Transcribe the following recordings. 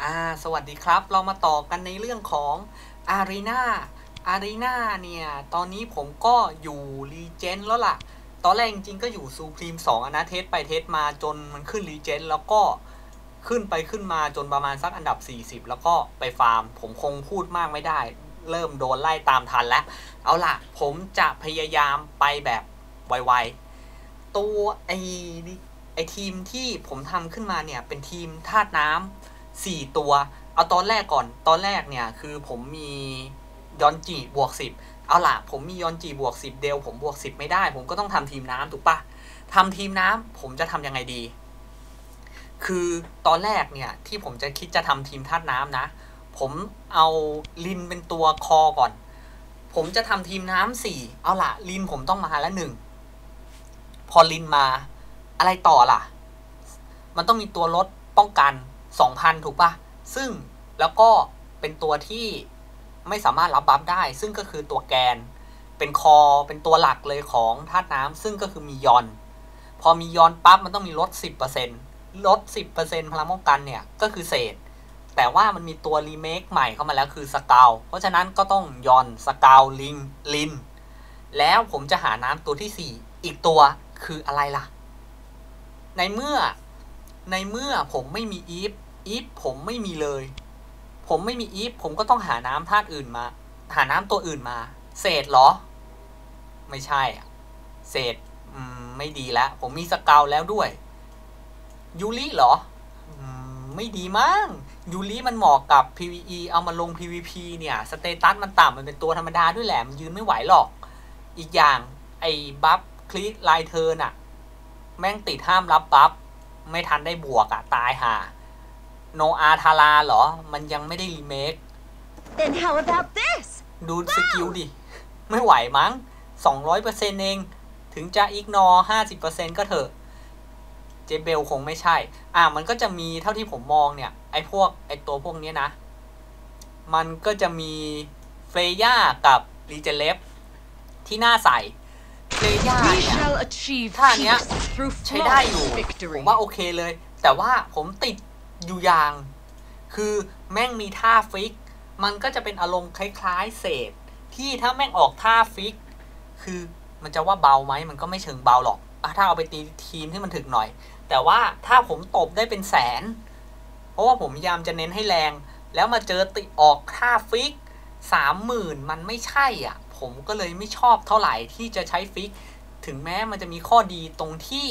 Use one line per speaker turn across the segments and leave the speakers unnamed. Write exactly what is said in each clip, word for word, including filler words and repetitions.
อ่าสวัสดีครับเรามาต่อกันในเรื่องของ Arena Arena เนี่ยตอนนี้ผมก็อยู่ Legend แล้วล่ะตอนแรกจริงๆก็อยู่ Supreme สองนะเทสไปเทสมาจนมันขึ้น Legend แล้วก็ขึ้นไปขึ้นมาจนประมาณสักอันดับสี่สิบแล้วก็ไปฟาร์มผมคงพูดมากไม่ได้เริ่มโดนไล่ตามทันแล้วเอาล่ะผมจะพยายามไปแบบไวๆตัวไอไอทีมที่ผมทำขึ้นมาเนี่ยเป็นทีมธาตุน้ำสี่ตัวเอาตอนแรกก่อนตอนแรกเนี่ยคือผมมียอนจิบวกสิบเอาล่ะผมมียอนจิบวกสิบเดลผมบวกสิบไม่ได้ผมก็ต้องทำทีมน้ำถูกปะทำทีมน้ำผมจะทำยังไงดีคือตอนแรกเนี่ยที่ผมจะคิดจะทำทีมธาตุน้ำนะผมเอาลินเป็นตัวคอก่อนผมจะทำทีมน้ำสี่เอาล่ะลินผมต้องมาแล้วหนึ่งพอลินมาอะไรต่อล่ะมันต้องมีตัวลดป้องกัน สองพัน ถูกปะซึ่งแล้วก็เป็นตัวที่ไม่สามารถรับบัฟได้ซึ่งก็คือตัวแกนเป็นคอเป็นตัวหลักเลยของธาตุน้ำซึ่งก็คือมียอนพอมียอนปั๊บมันต้องมีลด สิบเปอร์เซ็นต์ ลด สิบเปอร์เซ็นต์ พลังป้องกันเนี่ยก็คือเศษแต่ว่ามันมีตัวรีเมคใหม่เข้ามาแล้วคือสกาวเพราะฉะนั้นก็ต้องยอนสกาวลิงลินแล้วผมจะหาน้ำตัวที่สี่อีกตัวคืออะไรล่ะในเมื่อในเมื่อผมไม่มีอีฟอีฟผมไม่มีเลยผมไม่มีอีฟผมก็ต้องหาน้ำธาตุอื่นมาหาน้ำตัวอื่นมาเศษเหรอไม่ใช่เศษอืมไม่ดีแล้วผมมีสเกลแล้วด้วยยูริเหรออืมไม่ดีมั้งยูริมันเหมาะกับ พี วี อี เอามาลง พี วี พี เนี่ยสเตตัสมันต่ำมันเป็นตัวธรรมดาด้วยแหละมันยืนไม่ไหวหรอกอีกอย่างไอ้บัฟคลิกไลเทิร์นอะแม่งติดห้ามรับบัฟไม่ทันได้บวกอะตายห่าโนอาทาราเหรอมันยังไม่ได้รีเมค
Then how about this
ดูสกิลดิไม่ไหวมั้ง สองร้อยเปอร์เซ็นต์ เองถึงจะอิกนอ ห้าสิบเปอร์เซ็นต์ ก็เถอะเจเบลคงไม่ใช่อ่ะมันก็จะมีเท่าที่ผมมองเนี่ยไอ้พวกไอ้ตัวพวกนี้นะมันก็จะมีเฟรย่ากับรีเจเลฟที่น่าใส่เฟรย่าเนี่ยท่าเนี้ยใช้ได้อยู่ผมว่าโอเคเลยแต่ว่าผมติดอยู่อย่างคือแม่งมีท่าฟิกมันก็จะเป็นอารมณ์คล้ายๆเศษที่ถ้าแม่งออกท่าฟิกคือมันจะว่าเบาไหมมันก็ไม่เชิงเบาหรอกถ้าเอาไปตีทีมที่มันถึกหน่อยแต่ว่าถ้าผมตบได้เป็นแสนเพราะว่าผมพยายามจะเน้นให้แรงแล้วมาเจอติออกท่าฟิกสามหมื่นมันไม่ใช่อ่ะผมก็เลยไม่ชอบเท่าไหร่ที่จะใช้ฟิกถึงแม้มันจะมีข้อดีตรงที่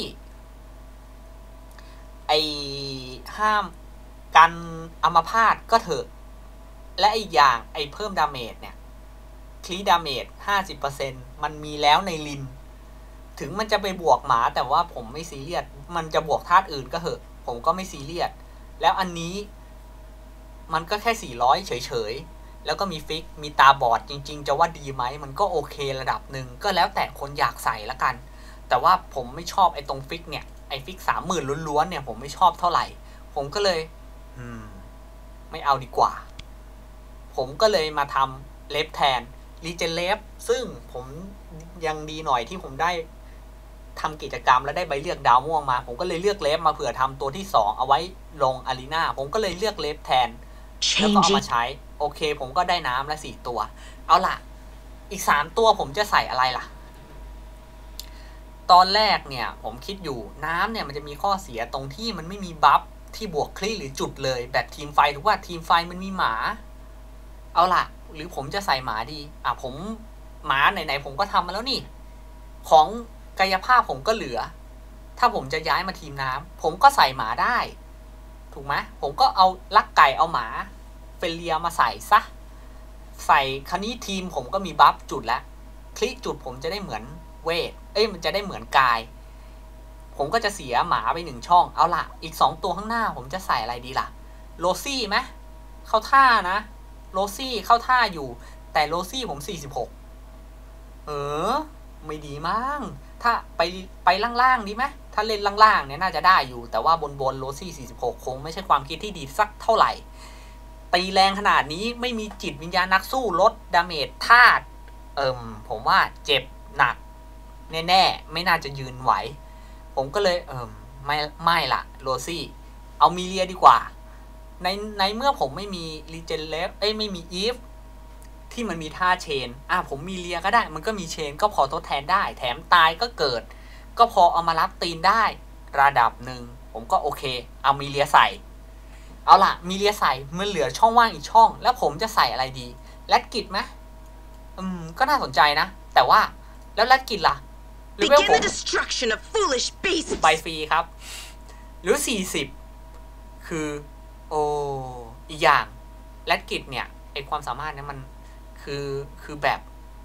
ไอห้ามกันอัมพาตก็เถอะและอีกอย่างไอเพิ่มดาเมจเนี่ยคลีดาเมจ ห้าสิบเปอร์เซ็นต์ มันมีแล้วในลินถึงมันจะไปบวกหมาแต่ว่าผมไม่ซีเรียสมันจะบวกธาตุอื่นก็เหอะผมก็ไม่ซีเรียสแล้วอันนี้มันก็แค่สี่ร้อยเฉยๆแล้วก็มีฟิกมีตาบอดจริงๆจะว่าดีไหมมันก็โอเคระดับหนึ่งก็แล้วแต่คนอยากใส่ละกันแต่ว่าผมไม่ชอบไอ้ตรงฟิกเนี่ยไอ้ฟิกสามหมื่นล้วนๆเนี่ยผมไม่ชอบเท่าไหร่ผมก็เลยอืมไม่เอาดีกว่าผมก็เลยมาทำเลฟแทนรีเจนเลฟซึ่งผมยังดีหน่อยที่ผมได้ทำกิจกรรมแล้วได้ใบเลือกดาวม่วงมาผมก็เลยเลือกเลฟมาเผื่อทำตัวที่สองเอาไว้ลงอารีนาผมก็เลยเลือกเลฟแทนแล้วก็เอามาใช้โอเคผมก็ได้น้ำละสี่ตัวเอาล่ะอีกสามตัวผมจะใส่อะไรล่ะตอนแรกเนี่ยผมคิดอยู่น้ำเนี่ยมันจะมีข้อเสียตรงที่มันไม่มีบัฟที่บวกคลี่หรือจุดเลยแบบทีมไฟถูกว่าทีมไฟมันมีหมาเอาล่ะหรือผมจะใส่หมาดีอ่ะผมหมาไหนๆผมก็ทำมาแล้วนี่ของกายภาพผมก็เหลือถ้าผมจะย้ายมาทีมน้ำผมก็ใส่หมาได้ถูกไหมผมก็เอาลักไก่เอาหมาเฟเลียมาใส่ซะใส่คันนี้ทีมผมก็มีบัฟจุดแล้วคลิกจุดผมจะได้เหมือนเวทเอ้ยมันจะได้เหมือนกายผมก็จะเสียหมาไปหนึ่งช่องเอาล่ะอีกสองตัวข้างหน้าผมจะใส่อะไรดีล่ะโรซี่ไหมเข้าท่านะโรซี่เข้าท่าอยู่แต่โรซี่ผมสี่สิบหกเออไม่ดีมั้งถ้าไปไปล่างๆดีไหมถ้าเล่นล่างๆเนี่ยน่าจะได้อยู่แต่ว่าบนบนโรซี่สี่สิบหกคงไม่ใช่ความคิดที่ดีสักเท่าไหร่ตีแรงขนาดนี้ไม่มีจิตวิญญาณนักสู้ลดดาเมจธาตุเอิมผมว่าเจ็บหนักแน่ๆไม่น่าจะยืนไหวผมก็เลยเอิมไม่ไม่ละโรซี่เอามิเลียดีกว่าในในเมื่อผมไม่มีรีเจนเลฟเอ้ยไม่มีอีฟที่มันมีท่าเชนอ่ะผมมีเลียก็ได้มันก็มีเชนก็พอทดแทนได้แถมตายก็เกิดก็พอเอามารับตีนได้ระดับหนึ่งผมก็โอเคเอามีเลียใส่เอาล่ะมีเลียใส่มันเหลือช่องว่างอีกช่องแล้วผมจะใส่อะไรดีแรดกิจไหมอืมก็น่าสนใจนะแต่ว่าแล้วแรดกิจล่ะหรือว่าผมใบฟรีครับหรือสี่สิบคือโอ้อีกอย่างแรดกิจเนี่ยไอความสามารถเนี่ยมันคือคือแบบ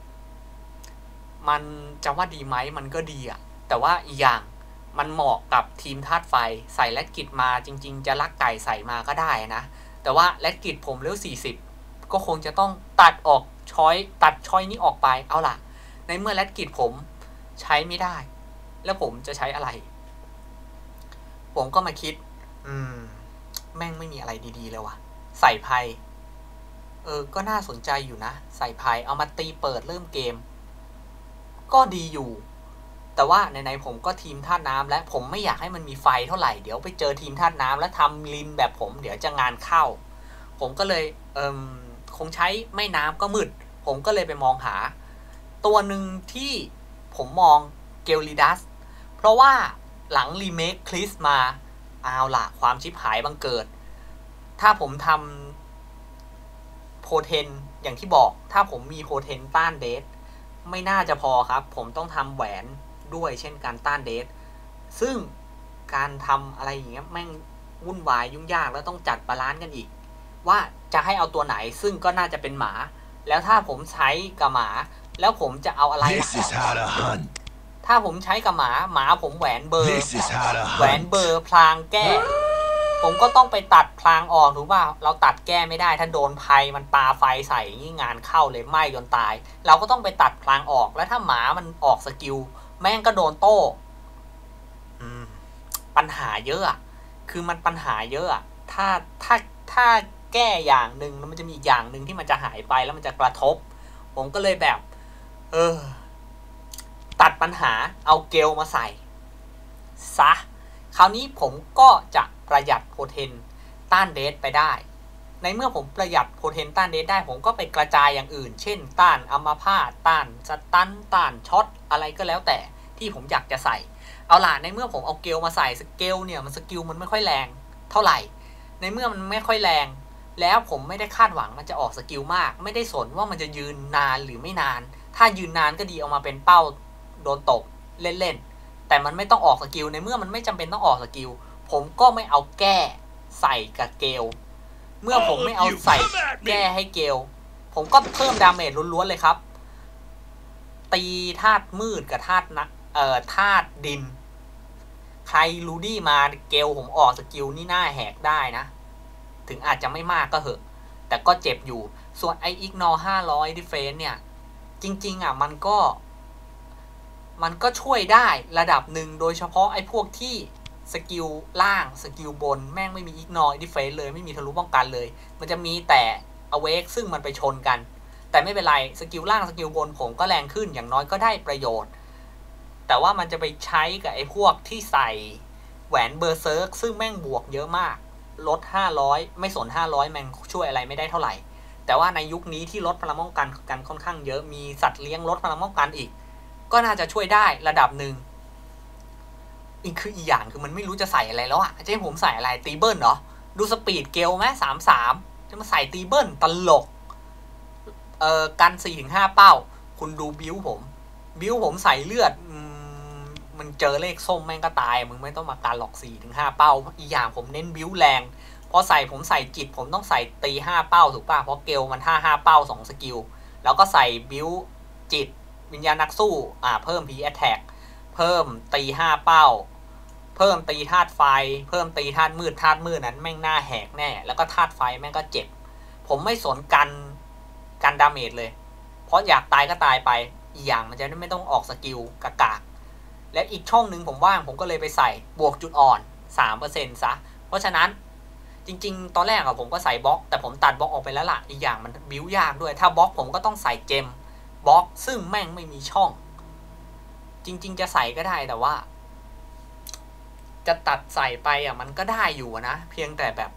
มันจะว่าดีไหมมันก็ดีอะแต่ว่าอีกอย่างมันเหมาะกับทีมธาตุไฟใส่แรดกิจมาจริงๆจะลักไก่ใส่มาก็ได้นะแต่ว่าแรดกิจผมเลเวลสี่สิบก็คงจะต้องตัดออกช้อยตัดช้อยนี้ออกไปเอาล่ะในเมื่อแรดกิจผมใช้ไม่ได้แล้วผมจะใช้อะไรผมก็มาคิดอืมแม่งไม่มีอะไรดีๆเลยวะใส่ไพ่เออก็น่าสนใจอยู่นะใส่ไพ่เอามาตีเปิดเริ่มเกมก็ดีอยู่แต่ว่าไหนๆผมก็ทีมธาตุน้ำและผมไม่อยากให้มันมีไฟเท่าไหร่เดี๋ยวไปเจอทีมธาตุน้ำแล้วทำลินแบบผมเดี๋ยวจะงานเข้าผมก็เลยเออคงใช้ไม่น้ำก็มืดผมก็เลยไปมองหาตัวหนึ่งที่ผมมองเกลลิดัสเพราะว่าหลังรีเมคคลิสมาเอาล่ะความชิบหายบังเกิดถ้าผมทำโพเทนอย่างที่บอกถ้าผมมีโพเทนต้านเดทไม่น่าจะพอครับผมต้องทำแหวนด้วยเช่นการต้านเดทซึ่งการทำอะไรอย่างเงี้ยแม่งวุ่นวายยุ่งยากแล้วต้องจัดบาลานซ์กันอีกว่าจะให้เอาตัวไหนซึ่งก็น่าจะเป็นหมาแล้วถ้าผมใช้กับหมาแล้วผมจะเอาอะไรถ้าผมใช้กับหมาหมาผมแหวนเบอร์แหวนเบอร์พลางแก้ผมก็ต้องไปตัดพลางออกถูกป่ะเราตัดแก้ไม่ได้ถ้าโดนไฟมันปาไฟใส่นี่งานเข้าเลยไหม้จนตายเราก็ต้องไปตัดพลางออกแล้วถ้าหมามันออกสกิลแม่งก็โดนโต้อืมปัญหาเยอะอะคือมันปัญหาเยอะอะถ้าถ้าถ้าแก้อย่างหนึ่งมันจะมีอีกอย่างหนึ่งที่มันจะหายไปแล้วมันจะกระทบผมก็เลยแบบเออตัดปัญหาเอาเกลมาใส่ซะคราวนี้ผมก็จะประหยัดโพเทนต้านเดทไปได้ในเมื่อผมประหยัดโพเทนต้านเดทได้ผมก็ไปกระจายอย่างอื่นเช่นต้านอัมพาตต้านสตันต้านช็อตอะไรก็แล้วแต่ที่ผมอยากจะใส่เอาล่ะในเมื่อผมเอาเกลมาใส่สเกลเนี่ยมันสกิลมันไม่ค่อยแรงเท่าไหร่ในเมื่อมันไม่ค่อยแรงแล้วผมไม่ได้คาดหวังมันจะออกสกิลมากไม่ได้สนว่ามันจะยืนนานหรือไม่นานถ้ายืนนานก็ดีเอามาเป็นเป้าโดนตบเล่นๆแต่มันไม่ต้องออกสกิลในเมื่อมันไม่จำเป็นต้องออกสกิลผมก็ไม่เอาแก้ใส่กับเกลเมื่อผมไม่เอาใส่แก้ให้เกลผมก็เพิ่มดาเมจล้วนๆเลยครับตีธาตุมืดกับธาตุนักเอ่อธาตุดินใครรูดี้มาเกลผมออกสกิลนี่หน้าแหกได้นะถึงอาจจะไม่มากก็เหอะแต่ก็เจ็บอยู่ส่วนไออิกนอร์ห้าร้อยดิเฟนเนี่ยจริงๆอ่ะมันก็มันก็ช่วยได้ระดับหนึ่งโดยเฉพาะไอ้พวกที่สกิลล่างสกิลบนแม่งไม่มีอิกนอร์ดิเฟนเลยไม่มีทะลุป้องกันเลยมันจะมีแต่อเวกซึ่งมันไปชนกันแต่ไม่เป็นไรสกิลล่างสกิลบนผมก็แรงขึ้นอย่างน้อยก็ได้ประโยชน์แต่ว่ามันจะไปใช้กับไอ้พวกที่ใส่แหวนเบอร์เซิร์กซึ่งแม่งบวกเยอะมากลดห้าร้อยไม่สนห้าร้อยแม่งช่วยอะไรไม่ได้เท่าไหร่แต่ว่าในยุคนี้ที่ลดพลังป้องกันกันค่อนข้างเยอะมีสัตว์เลี้ยงลดพลังป้องกันอีกก็น่าจะช่วยได้ระดับหนึ่งอีกคืออีกอย่างคือมันไม่รู้จะใส่อะไรแล้วอะจะให้ผมใส่อะไรตีเบิลเหรอดูสปีดเกลไหมสามสามจะมาใส่ตีเบิลตลกเอ่อกันสี่ถึงห้าเป้าคุณดูบิวผมบิวผมใส่เลือดมันเจอเลขส้มแม่งก็ตายมึงไม่ต้องมาการหลอกสี่ถึงห้าเป้าอีกอย่างผมเน้นบิวแรงพอใส่ผมใส่จิตผมต้องใส่ตีห้าเป้าถูกป่ะเพราะเกลมันห้าห้าเป้าสองสกิลแล้วก็ใส่บิวจิตวิญญาณนักสู้อ่าเพิ่มพีแอทแทกเพิ่มตีห้าเป้าเพิ่มตีธาตุไฟเพิ่มตีธาตุมืดธาตุมืดนั้นแม่งหน้าแหกแน่แล้วก็ธาตุไฟแม่งก็เจ็บผมไม่สนกันกันดาเมจเลยเพราะอยากตายก็ตายไปอีกอย่างมันจะไม่ต้องออกสกิลกากากและอีกช่องหนึ่งผมว่างผมก็เลยไปใส่บวกจุดอ่อน สามเปอร์เซ็นต์ ซะเพราะฉะนั้นจริงๆตอนแรกอะผมก็ใส่บล็อกแต่ผมตัดบล็อกออกไปแล้วล่ะอีกอย่างมันบิ้วยากด้วยถ้าบล็อกผมก็ต้องใส่เจมบล็อกซึ่งแม่งไม่มีช่องจริงๆจะใส่ก็ได้แต่ว่าจะตัดใส่ไปอ่ะมันก็ได้อยู่นะเพียงแต่แบบ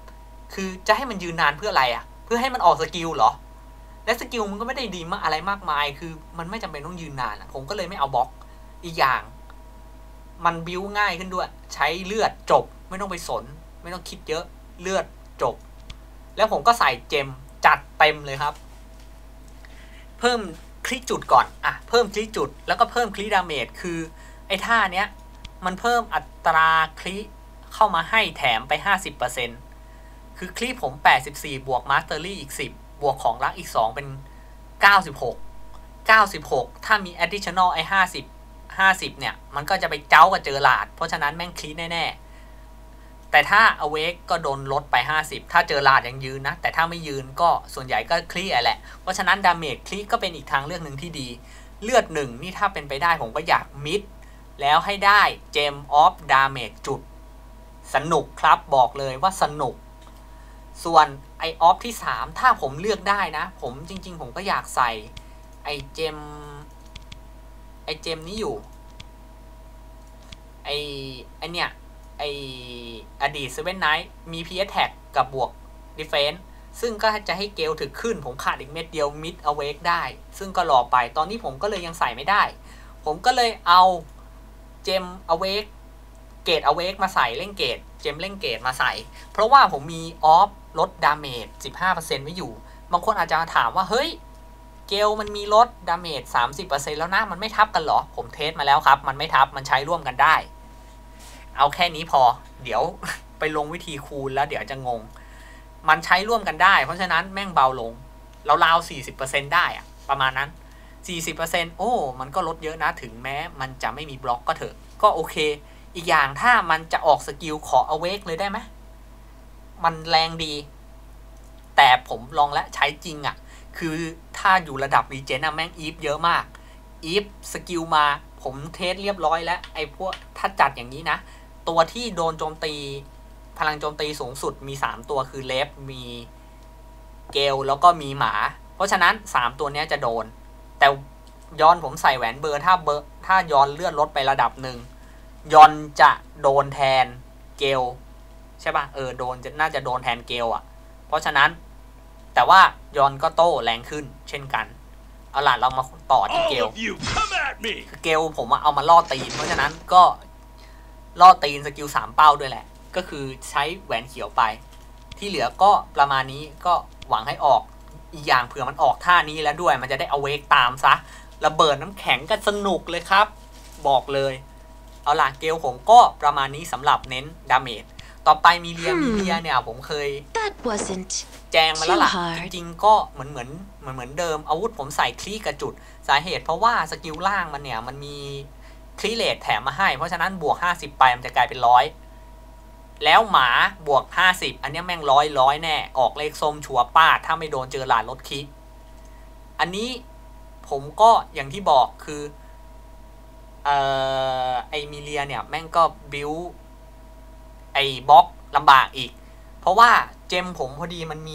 คือจะให้มันยืนนานเพื่ออะไรอะเพื่อให้มันออกสกิลเหรอและสกิลมันก็ไม่ได้ดีมากอะไรมากมายคือมันไม่จำเป็นต้องยืนนานผมก็เลยไม่เอาบล็อกอีกอย่างมันบิ้วง่ายขึ้นด้วยใช้เลือดจบไม่ต้องไปสนไม่ต้องคิดเยอะเลือดจบแล้วผมก็ใส่เจมจัดเต็มเลยครับเพิ่มคลิกจุดก่อนอ่ะเพิ่มคลิกจุดแล้วก็เพิ่มคลิกดาเมจคือไอ้ท่าเนี้ยมันเพิ่มอัตราคลิกเข้ามาให้แถมไป ห้าสิบเปอร์เซ็นต์ คือคลิกผมแปดสิบสี่บวกมาสเตอรี่อีกสิบบวกของรักอีกสองเป็นเก้าสิบหก เก้าสิบหกถ้ามี additional ไอ้ห้าสิบ ห้าสิบเนี่ยมันก็จะไปเจ้ากับเจอหลาดเพราะฉะนั้นแม่งคลิกแน่ๆแต่ถ้า awake ก็โดนลดไปห้าสิบถ้าเจอหลาดยังยืนนะแต่ถ้าไม่ยืนก็ส่วนใหญ่ก็คลิกแหละเพราะฉะนั้นดาเมจคลิกก็เป็นอีกทางเลือกหนึ่งที่ดีเลือดหนึ่งนี่ถ้าเป็นไปได้ผมก็อยากมิดแล้วให้ได้เจมออฟดาเมจจุดสนุกครับบอกเลยว่าสนุกส่วนไอออฟที่สามถ้าผมเลือกได้นะผมจริงๆผมก็อยากใส่ไอเจมไอเจมนี้อยู่ไอไอเนี่ยไออดีตเซเว่นไนท์มี พี เอส Tag กับบวก Defense ซึ่งก็จะให้เกลถึกขึ้นผมขาดอีกเม็ดเดียว Mid Awake ได้ซึ่งก็รอไปตอนนี้ผมก็เลยยังใส่ไม่ได้ผมก็เลยเอาเจม Awake เกต Awake มาใส่เล่นเกตเจมเล่นเกตมาใส่เพราะว่าผมมีออฟลดดาเมจ สิบห้าเปอร์เซ็นต์ ไว้อยู่บางคนอาจจะถามว่าเฮ้ยเกลมันมีลดดาเมจ สามสิบเปอร์เซ็นต์ แล้วนะมันไม่ทับกันเหรอผมเทสมาแล้วครับมันไม่ทับมันใช้ร่วมกันได้เอาแค่นี้พอเดี๋ยว ไปลงวิธีคูณแล้วเดี๋ยวจะงงมันใช้ร่วมกันได้เพราะฉะนั้นแม่งเบาลงเราราว สี่สิบเปอร์เซ็นต์ ได้อะประมาณนั้น สี่สิบเปอร์เซ็นต์ โอ้มันก็ลดเยอะนะถึงแม้มันจะไม่มีบล็อกก็เถอะก็โอเคอีกอย่างถ้ามันจะออกสกิลขอ awake เลยได้ไหมมันแรงดีแต่ผมลองและใช้จริงอ่ะคือถ้าอยู่ระดับรีเจนอะแม่งอีฟเยอะมากอีฟสกิลมาผมเทสเรียบร้อยแล้วไอ้พวกถ้าจัดอย่างนี้นะตัวที่โดนโจมตีพลังโจมตีสูงสุดมีสามตัวคือเลฟมีเกลแล้วก็มีหมาเพราะฉะนั้นสามตัวนี้จะโดนแต่ย้อนผมใส่แหวนเบอร์ถ้าเบอร์ถ้าย้อนเลื่อนลดไประดับหนึ่งย้อนจะโดนแทนเกลใช่ป่ะเออโดนจะน่าจะโดนแทนเกลอ่ะเพราะฉะนั้นแต่ว่ายอนก็โต้แรงขึ้นเช่นกันเอาล่ะเรามาต่อที่เกลคือเกลผมเอามาล่อตีนเพราะฉะนั้นก็ล่อตีนสกิลสามเป้าด้วยแหละก็คือใช้แหวนเขียวไปที่เหลือก็ประมาณนี้ก็หวังให้ออกอีกอย่างเผื่อมันออกท่านี้แล้วด้วยมันจะได้เอาเวกตามซะระเบิดน้ำแข็งกันสนุกเลยครับบอกเลยเอาล่ะเกลผมก็ประมาณนี้สำหรับเน้นดาเมจต่อไปมีเรียมีเรียเนี่ยผมเคยแจงมาแล้วล่ะจริงๆก็เหมือนเหมือนเหมือนเหมือนเดิมอาวุธผมใส่คลีกระจุดสาเหตุเพราะว่าสกิลล่างมันเนี่ยมันมีคลีเลทแถมมาให้เพราะฉะนั้นบวกห้าสิบไปมันจะกลายเป็นร้อยแล้วหมาบวกห้าสิบอันนี้แม่งร้อยร้อยแน่ออกเลขส้มชัวป้าถ้าไม่โดนเจอหลาดลดคลิกอันนี้ผมก็อย่างที่บอกคือเอ่อไอมิเลียเนี่ยแม่งก็บิวไอบล็อกลำบากอีกเพราะว่าเจมผมพอดีมันมี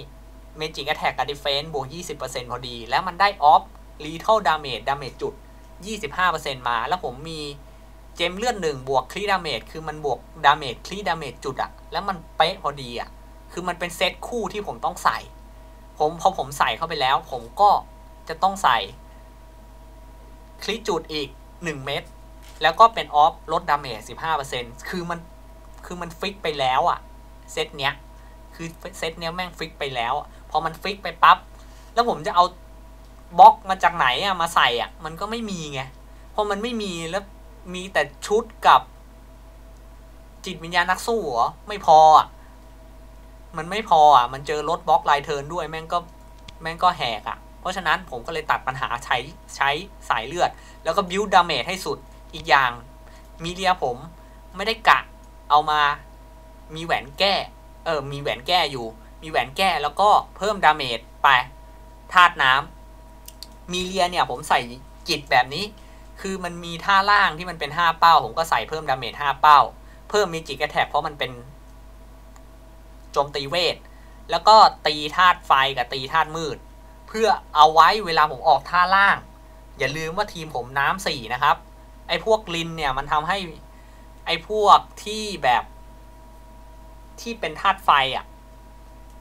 Magic Attack กับ Defense บวก ยี่สิบเปอร์เซ็นต์ พอดีแล้วมันได้ Off Lethal Damage Damage จุด ยี่สิบห้าเปอร์เซ็นต์ มาแล้วผมมีเจมเลือดหนึ่งบวกคลีดาเมจคือมันบวกดาเมจคลีดาเมจจุดอะแล้วมันเป๊ะพอดีอะคือมันเป็นเซตคู่ที่ผมต้องใส่ผมพอผมใส่เข้าไปแล้วผมก็จะต้องใส่คลีจุดอีกหนึ่งเม็ดแล้วก็เป็นออฟลดดาเมจ สิบห้าเปอร์เซ็นต์ คือมันคือมันฟิกไปแล้วอะเซตเนี้ยคือเซตเนี้ยแม่งฟิกไปแล้วพอมันฟิกไปปั๊บแล้วผมจะเอาบล็อกมาจากไหนอะมาใส่อะมันก็ไม่มีไงพอมันไม่มีแล้วมีแต่ชุดกับจิตวิญญาณนักสู้เหรอไม่พออ่ะมันไม่พออ่ะมันเจอรถบล็อกไลเทิร์นด้วยแม่งก็แม่งก็แหกอ่ะเพราะฉะนั้นผมก็เลยตัดปัญหาใช้ใช้สายเลือดแล้วก็บิวดาเมจให้สุดอีกอย่างมีเลียผมไม่ได้กะเอามามีแหวนแก้เออมีแหวนแก้อยู่มีแหวนแก้แล้วก็เพิ่มดาเมจไปธาตุน้ำมีเลียเนี่ยผมใส่จิตแบบนี้คือมันมีท่าล่างที่มันเป็นห้าเป้าผมก็ใส่เพิ่มดาเมจห้าเป้าเพิ่มมีจิกแอทแทกเพราะมันเป็นโจมตีเวทแล้วก็ตีธาตุไฟกับตีธาตุมืดเพื่อเอาไว้เวลาผมออกท่าล่างอย่าลืมว่าทีมผมน้ำสี่นะครับไอ้พวกลินเนี่ยมันทำให้ไอ้พวกที่แบบที่เป็นธาตุไฟอ่ะ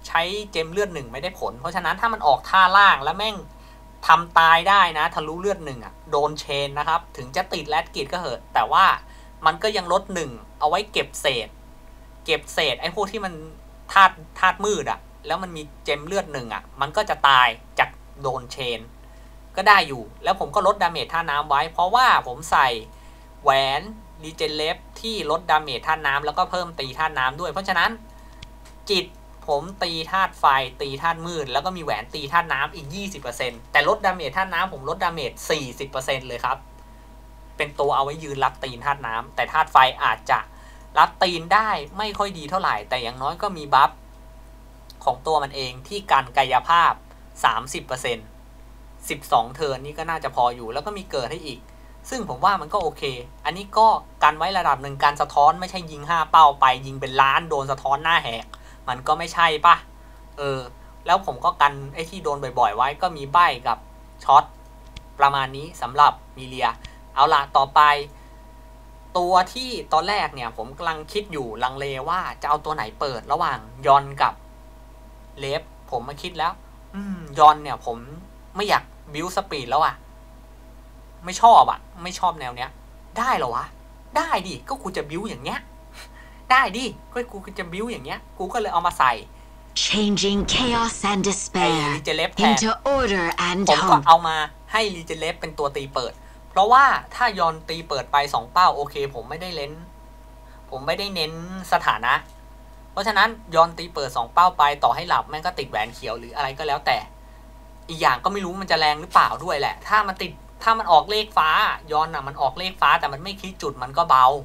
ใช้เจมเลือดหนึ่งไม่ได้ผลเพราะฉะนั้นถ้ามันออกท่าล่างแล้วแม่งทำตายได้นะทะลุเลือดหนึ่งอ่ะโดนเชนนะครับถึงจะติดแรดกิจก็เหอะแต่ว่ามันก็ยังลดหนึ่งเอาไว้เก็บเศษเก็บเศษไอ้พวกที่มันธาตุธาตุมืดอ่ะแล้วมันมีเจมเลือดหนึ่งอ่ะมันก็จะตายจากโดนเชนก็ได้อยู่แล้วผมก็ลดดาเมจท่าน้ำไว้เพราะว่าผมใส่แหวนรีเจนเลฟที่ลดดาเมจท่าน้ำแล้วก็เพิ่มตีท่าน้ำด้วยเพราะฉะนั้นจิตผมตีธาตุไฟตีธาตุมืดแล้วก็มีแหวนตีธาตุน้ำอีก ยี่สิบเปอร์เซ็นต์ แต่ลดดาเมจธาตุน้ำผมลดดาเมจ สี่สิบเปอร์เซ็นต์ เลยครับเป็นตัวเอาไว้ยืนรับตีนธาตุน้ำแต่ธาตุไฟอาจจะรับตีนได้ไม่ค่อยดีเท่าไหร่แต่อย่างน้อยก็มีบัฟของตัวมันเองที่การกายภาพ สามสิบเปอร์เซ็นต์ สิบสองเทิร์นนี่ก็น่าจะพออยู่แล้วก็มีเกิดให้อีกซึ่งผมว่ามันก็โอเคอันนี้ก็กันไว้ระดับหนึ่งการสะท้อนไม่ใช่ยิงห้าเป้าไปยิงเป็นล้านโดนสะท้อนหน้าแหกมันก็ไม่ใช่ปะเออแล้วผมก็กันไอ้ที่โดนบ่อยๆไว้ก็มีใบ้กับช็อตประมาณนี้สำหรับมิเลียเอาละต่อไปตัวที่ตอนแรกเนี่ยผมกำลังคิดอยู่ลังเลว่าจะเอาตัวไหนเปิดระหว่างยอนกับเลฟผมมาคิดแล้วอืมยอนเนี่ยผมไม่อยากบิวสปีดแล้วอะไม่ชอบอะไม่ชอบแนวเนี้ยได้เหรอวะได้ดิก็กูจะบิวอย่างเงี้ยได้ดิก็กูจะบิวอย่างเงี้ยกูก็เลยเอามาใส่
Changing chaos and despair into order and
ผมก็
hope
เอามาให้รีเจเลฟเป็นตัวตีเปิดเพราะว่าถ้ายอนตีเปิดไปสองเป้าโอเคผมไม่ได้เน้นผมไม่ได้เน้นสถานะเพราะฉะนั้นยอนตีเปิดสองเป้าไปต่อให้หลับแม่งก็ติดแหวนเขียวหรืออะไรก็แล้วแต่อีกอย่างก็ไม่รู้มันจะแรงหรือเปล่าด้วยแหละถ้ามันติดถ้ามันออกเลขฟ้ายอนอ่ะมันออกเลขฟ้าแต่มันไม่คลิกจุดมันก็เบา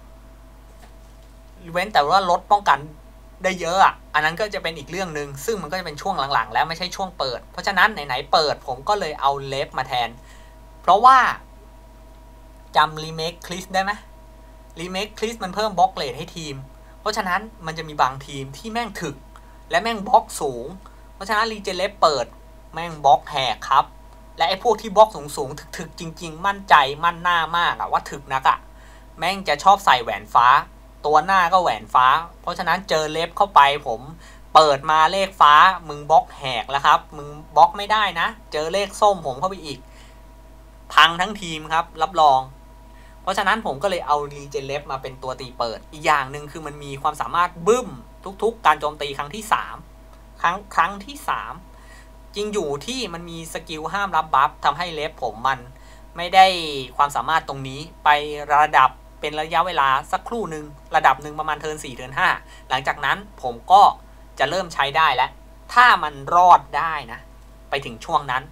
เว้นแต่ว่าลดป้องกันได้เยอะอ่ะอันนั้นก็จะเป็นอีกเรื่องนึงซึ่งมันก็จะเป็นช่วงหลังๆแล้วไม่ใช่ช่วงเปิดเพราะฉะนั้นไหนๆเปิดผมก็เลยเอาเลฟมาแทนเพราะว่าจำรีเมคคลิสได้ไหมรีเมคคลิสมันเพิ่มบล็อกเลทให้ทีมเพราะฉะนั้นมันจะมีบางทีมที่แม่งถึกและแม่งบล็อกสูงเพราะฉะนั้นรีเจเลฟเปิดแม่งบล็อกแหกครับและไอ้พวกที่บล็อกสูงๆถึกๆจริงๆมั่นใจมั่นหน้ามากอะว่าถึกนักอะแม่งจะชอบใส่แหวนฟ้าตัวหน้าก็แหวนฟ้าเพราะฉะนั้นเจอเลฟเข้าไปผมเปิดมาเลขฟ้ามึงบล็อกแหกแล้วครับมึงบล็อกไม่ได้นะเจอเลขส้มผมเข้าไปอีกพังทั้งทีมครับรับรองเพราะฉะนั้นผมก็เลยเอารีเจนเลฟมาเป็นตัวตีเปิดอีกอย่างหนึ่งคือมันมีความสามารถบึ้มทุกๆการโจมตีครั้งที่สามครั้งครั้งที่สามจริงอยู่ที่มันมีสกิลห้ามรับบัฟทำให้เลฟผมมันไม่ได้ความสามารถตรงนี้ไประดับเป็นระยะเวลาสักครู่หนึ่งระดับหนึ่งประมาณเทิร์นสี่เทิร์นห้าหลังจากนั้นผมก็จะเริ่มใช้ได้แล้วถ้ามันรอดได้นะไปถึงช่วงนั้น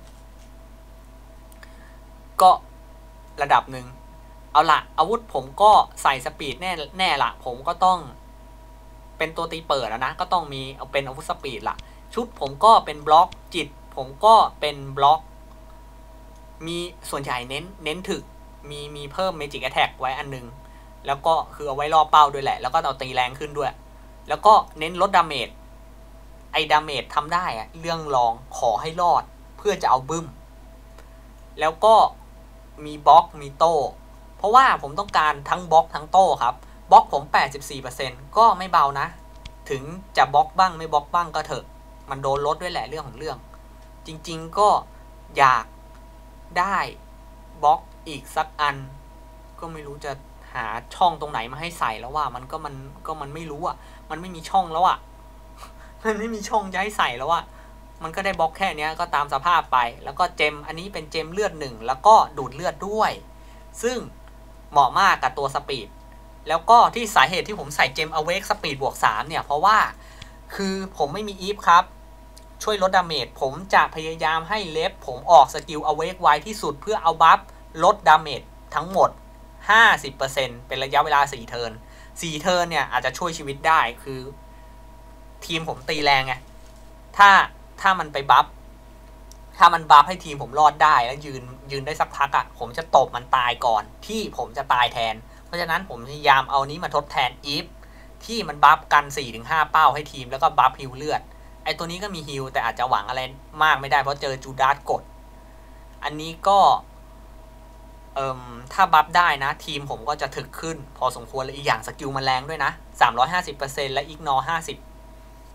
ก็ระดับหนึ่งเอาละอาวุธผมก็ใส่สปีดแน่แน่ละผมก็ต้องเป็นตัวตีเปิดแล้วนะก็ต้องมีเอาเป็นอาวุธสปีดละชุดผมก็เป็นบล็อกจิตผมก็เป็นบล็อกมีส่วนใหญ่เน้นเน้นถึกมีมีเพิ่มเมจิกแอทแทกไว้อันนึงแล้วก็คือเอาไว้ล่อเป้าด้วยแหละแล้วก็เอาตีแรงขึ้นด้วยแล้วก็เน้นลดดาเมจไอ้ดาเมจทำได้อะเรื่องรองขอให้รอดเพื่อจะเอาบึ้มแล้วก็มีบล็อกมีโต้เพราะว่าผมต้องการทั้งบล็อกทั้งโต้ครับบล็อกผม แปดสิบสี่เปอร์เซ็นต์ ก็ไม่เบานะถึงจะบล็อกบ้างไม่บล็อกบ้างก็เถอะมันโดนลดด้วยแหละเรื่องของเรื่องจริงๆก็อยากได้บล็อกอีกสักอันก็ไม่รู้จะหาช่องตรงไหนมาให้ใส่แล้วว่ามันก็มันก็มันไม่รู้อ่ะมันไม่มีช่องแล้วอ่ะมันไม่มีช่องจะให้ใส่แล้วอ่ะมันก็ได้บล็อกแค่นี้ก็ตามสภาพไปแล้วก็เจมอันนี้เป็นเจมเลือดหนึ่งแล้วก็ดูดเลือดด้วยซึ่งเหมาะมากกับตัวสปีดแล้วก็ที่สาเหตุที่ผมใส่เจมอเวกสปีดบวกสามเนี่ยเพราะว่าคือผมไม่มีอีฟครับช่วยลดดาเมจผมจะพยายามให้เลฟผมออกสกิลอเวกไวที่สุดเพื่อเอาบัฟลดดาเมจทั้งหมด ห้าสิบเปอร์เซ็นต์ เป็นระยะเวลาสี่เทิร์นสี่เทิร์นเนี่ยอาจจะช่วยชีวิตได้คือทีมผมตีแรงไงถ้าถ้ามันไปบัฟถ้ามันบัฟให้ทีมผมรอดได้แล้วยืนยืนได้สักพักอ่ะผมจะตบมันตายก่อนที่ผมจะตายแทนเพราะฉะนั้นผมพยายามเอานี้มาทดแทนอีฟที่มันบัฟกัน สี่ถึงห้า เป้าให้ทีมแล้วก็บัฟฮิลเลือดไอตัวนี้ก็มีฮิลแต่อาจจะหวังอะไรมากไม่ได้เพราะเจอจูดาสกดอันนี้ก็เอ่มถ้าบัฟได้นะทีมผมก็จะถึกขึ้นพอสมควรเลยอีกอย่างสกิลมันแรงด้วยนะ สามร้อยห้าสิบเปอร์เซ็นต์ และอิกนอร์ห้าสิบ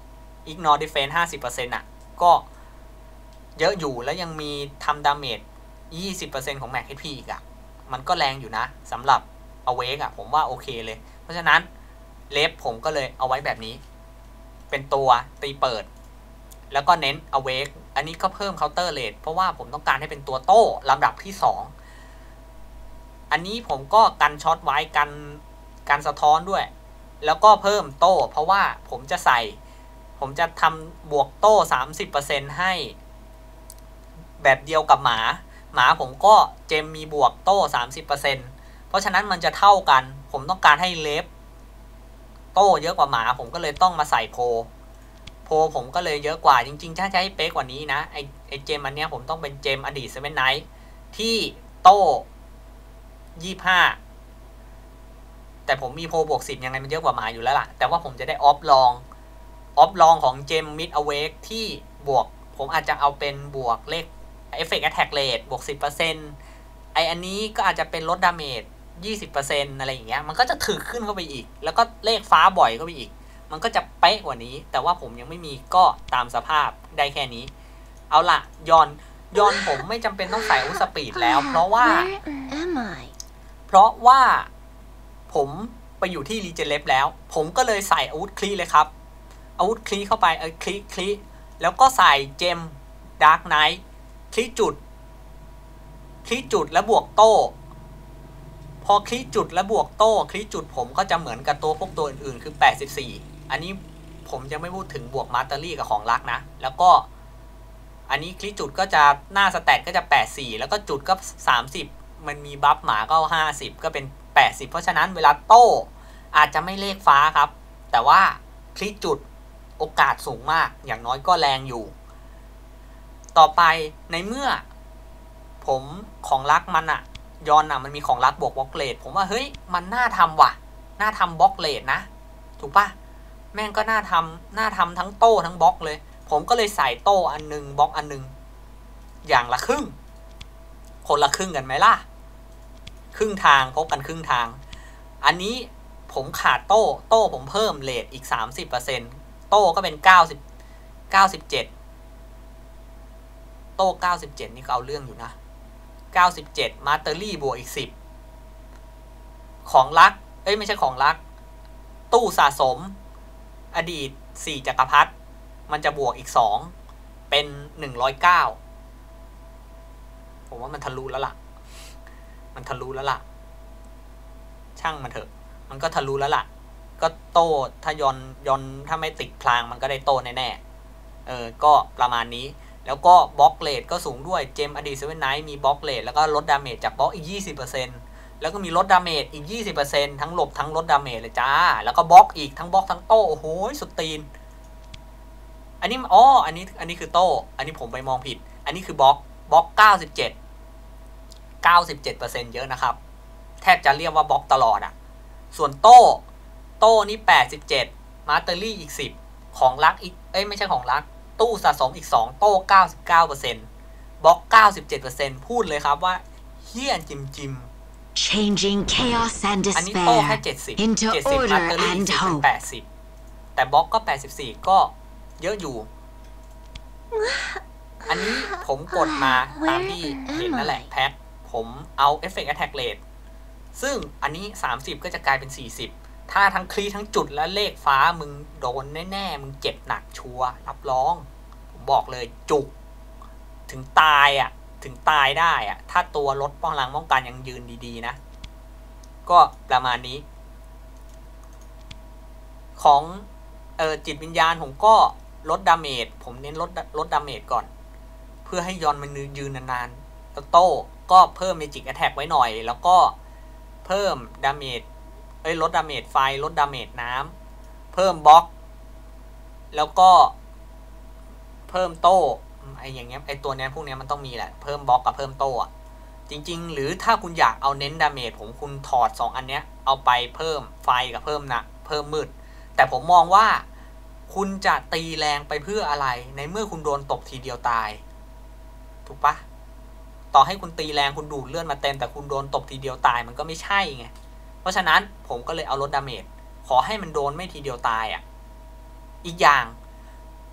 ignore defense ห้าสิบเปอร์เซ็นต์ อ่ะก็เยอะอยู่แล้วยังมีทำดาเมจ ยี่สิบเปอร์เซ็นต์ ของ max เอช พี อีกอ่ะมันก็แรงอยู่นะสำหรับ awake อ่ะผมว่าโอเคเลยเพราะฉะนั้นเลฟผมก็เลยเอาไว้แบบนี้เป็นตัวตีเปิดแล้วก็เน้น awake อันนี้ก็เพิ่ม counter rate เพราะว่าผมต้องการให้เป็นตัวโต้ลำดับที่สองอันนี้ผมก็กันช็อตไว้กันกันสะท้อนด้วยแล้วก็เพิ่มโต้เพราะว่าผมจะใส่ผมจะทำบวกโต้ สามสิบเปอร์เซ็นต์ ให้แบบเดียวกับหมาหมาผมก็เจมมีบวกโต้ สามสิบเปอร์เซ็นต์ เพราะฉะนั้นมันจะเท่ากันผมต้องการให้เลฟโต้เยอะกว่าหมาผมก็เลยต้องมาใส่โพโพผมก็เลยเยอะกว่าจริงๆถ้าจะให้เป๊ะกว่านี้นะไอไอเจมอันเนี้ยผมต้องเป็นเจมอดีตเซเว่นไนท์ที่โต้ยี่สิบห้าแต่ผมมีโพบวกสิบยังไงมันเยอะกว่าหมาอยู่แล้วล่ะแต่ว่าผมจะได้ออฟลองออฟลองของเจมมิดอเวกที่บวกผมอาจจะเอาเป็นบวกเลขเอฟเฟกต์แอทแทกเรทบวก สิบเปอร์เซ็นต์ ไออันนี้ก็อาจจะเป็นลดดาเมจ ยี่สิบเปอร์เซ็นต์ อะไรอย่างเงี้ยมันก็จะถึกขึ้นเข้าไปอีกแล้วก็เลขฟ้าบ่อยเข้าไปอีกมันก็จะเป๊ะกว่านี้แต่ว่าผมยังไม่มีก็ตามสภาพได้แค่นี้เอาล่ะยอนยอนผมไม่จำเป็นต้องใส่อุสปีดแล้วเพราะว่าเพราะว่าผมไปอยู่ที่รีเจเลฟแล้วผมก็เลยใส่อาวุธคลีเลยครับอาวุธคลีเข้าไปเออคลีคลีแล้วก็ใส่เจมดาร์กไนท์คลีจุดคลีจุดแล้วบวกโต้พอคลีจุดแล้วบวกโต้คลีจุดผมก็จะเหมือนกับตัวพวกตัวอื่นๆคือแปดสิบสี่อันนี้ผมยังไม่พูดถึงบวกมาสเตอรี่กับของรักนะแล้วก็อันนี้คลีจุดก็จะหน้าสแตทก็จะแปดสิบสี่แล้วก็จุดก็สามสิบมันมีบัฟหมาก็ห้าสิบก็เป็นแปดสิบเพราะฉะนั้นเวลาโต้อาจจะไม่เลขฟ้าครับแต่ว่าคลีจุดโอกาสสูงมากอย่างน้อยก็แรงอยู่ต่อไปในเมื่อผมของรักมันอะยอนอะมันมีของรักบวกบล็อกเลดผมว่าเฮ้ยมันน่าทำว่ะน่าทำบล็อกเลดนะถูกปะแม่งก็น่าทำน่าทำทั้งโต้ทั้งบล็อกเลยผมก็เลยใส่โต้อันนึงบล็อกอันนึงอย่างละครึ่งคนละครึ่งกันไหมล่ะครึ่งทางพบกันครึ่งทางอันนี้ผมขาดโต้โต้ผมเพิ่มเลทอีก สามสิบเปอร์เซ็นต์ โต้ก็เป็นเก้าสิบ เก้าสิบเจ็ดโต้เก้าสิบเจ็ดนี่ก็เอาเรื่องอยู่นะเก้าสิบเจ็ดมาสเตอรี่บวกอีกสิบของรักเอ้ยไม่ใช่ของรักตู้สะสมอดีตสี่จักรพรรดิมันจะบวกอีกสองเป็นหนึ่งร้อยเก้าผมว่ามันทะลุแล้วล่ะมันทะลุแล้วล่ะช่างมันเถอะมันก็ทะลุแล้วล่ะก็โต้ถ้ายอนยอนถ้าไม่ติดพลางมันก็ได้โต้แน่ๆเออก็ประมาณนี้แล้วก็บล็อกเลทก็สูงด้วยเจมอดีตเซเว่นไนท์มีบล็อกเลทแล้วก็ลดดาเมจจากบล็อกอีก ยี่สิบเปอร์เซ็นต์ แล้วก็มีลดดาเมจอีก ยี่สิบเปอร์เซ็นต์ ทั้งหลบทั้งลดดาเมจเลยจ้าแล้วก็บล็อกอีกทั้งบล็อกทั้งโต้โอ้โหสุดตีนอันนี้อ๋ออันนี้อันนี้คือโต้อันนี้ผมไปมองผิดอันนี้คือบล็อกบล็อกเก้าสิบเจ็ด เก้าสิบเจ็ดเปอร์เซ็นต์ เยอะนะครับแทบจะเรียกว่าบล็อกตลอดอ่ะส่วนโต้โต้นี่แปดสิบเจ็ดมาสเตอรี่อีกสิบของรักอีกเอ้ยไม่ใช่ของรักตู้สะสมอีกสองโต้ เก้าสิบเก้าเปอร์เซ็นต์ บล็อก เก้าสิบเจ็ดเปอร์เซ็นต์ พูดเลยครับว่าเฮี้ยนจิมจิม
Changing chaos and
อันนี้โต้
despair
แค่เจ็ดสิบ
into
เจ็ดสิบ
order
มาสเตอรี่
and
สิบเป็น
hope.
แปดสิบแต่บล็อกก็แปดสิบสี่ก็เยอะอยู่อันนี้ผมกดมาตามที่เห็นนั่นแหละแพ็คผมเอา Effect Attack Rate ซึ่งอันนี้สามสิบก็จะกลายเป็นสี่สิบถ้าทั้งคลีทั้งจุดและเลขฟ้ามึงโดนแน่ๆมึงเจ็บหนักชัวร์รับรองผมบอกเลยจุกถึงตายอ่ะถึงตายได้อ่ะถ้าตัวลดป้องกันป้องกันยังยืนดีๆนะก็ประมาณนี้ของเออจิตวิญญาณผมก็ลดดาเมจผมเน้นลดลดดาเมจก่อนเพื่อให้ยอนมันยืนนานๆแล้วโต้ก็เพิ่มเมจิกแอทแทกไว้หน่อยแล้วก็เพิ่มดาเมจเอ้ยลดดาเมจไฟลดดาเมจน้ำเพิ่มบล็อกแล้วก็เพิ่มโต้ไออย่างเงี้ยไอตัวเนี้ยพวกเนี้ยมันต้องมีแหละเพิ่มบล็อกกับเพิ่มโต้อะจริงๆหรือถ้าคุณอยากเอาเน้นดาเมจผมคุณถอดสองอันเนี้ยเอาไปเพิ่มไฟกับเพิ่มนะเพิ่มมืดแต่ผมมองว่าคุณจะตีแรงไปเพื่ออะไรในเมื่อคุณโดนตบทีเดียวตายถูกปะต่อให้คุณตีแรงคุณดูดเลือดมาเต็มแต่คุณโดนตบทีเดียวตายมันก็ไม่ใช่ไงเพราะฉะนั้นผมก็เลยเอาลดดาเมจขอให้มันโดนไม่ทีเดียวตายอ่ะอีกอย่าง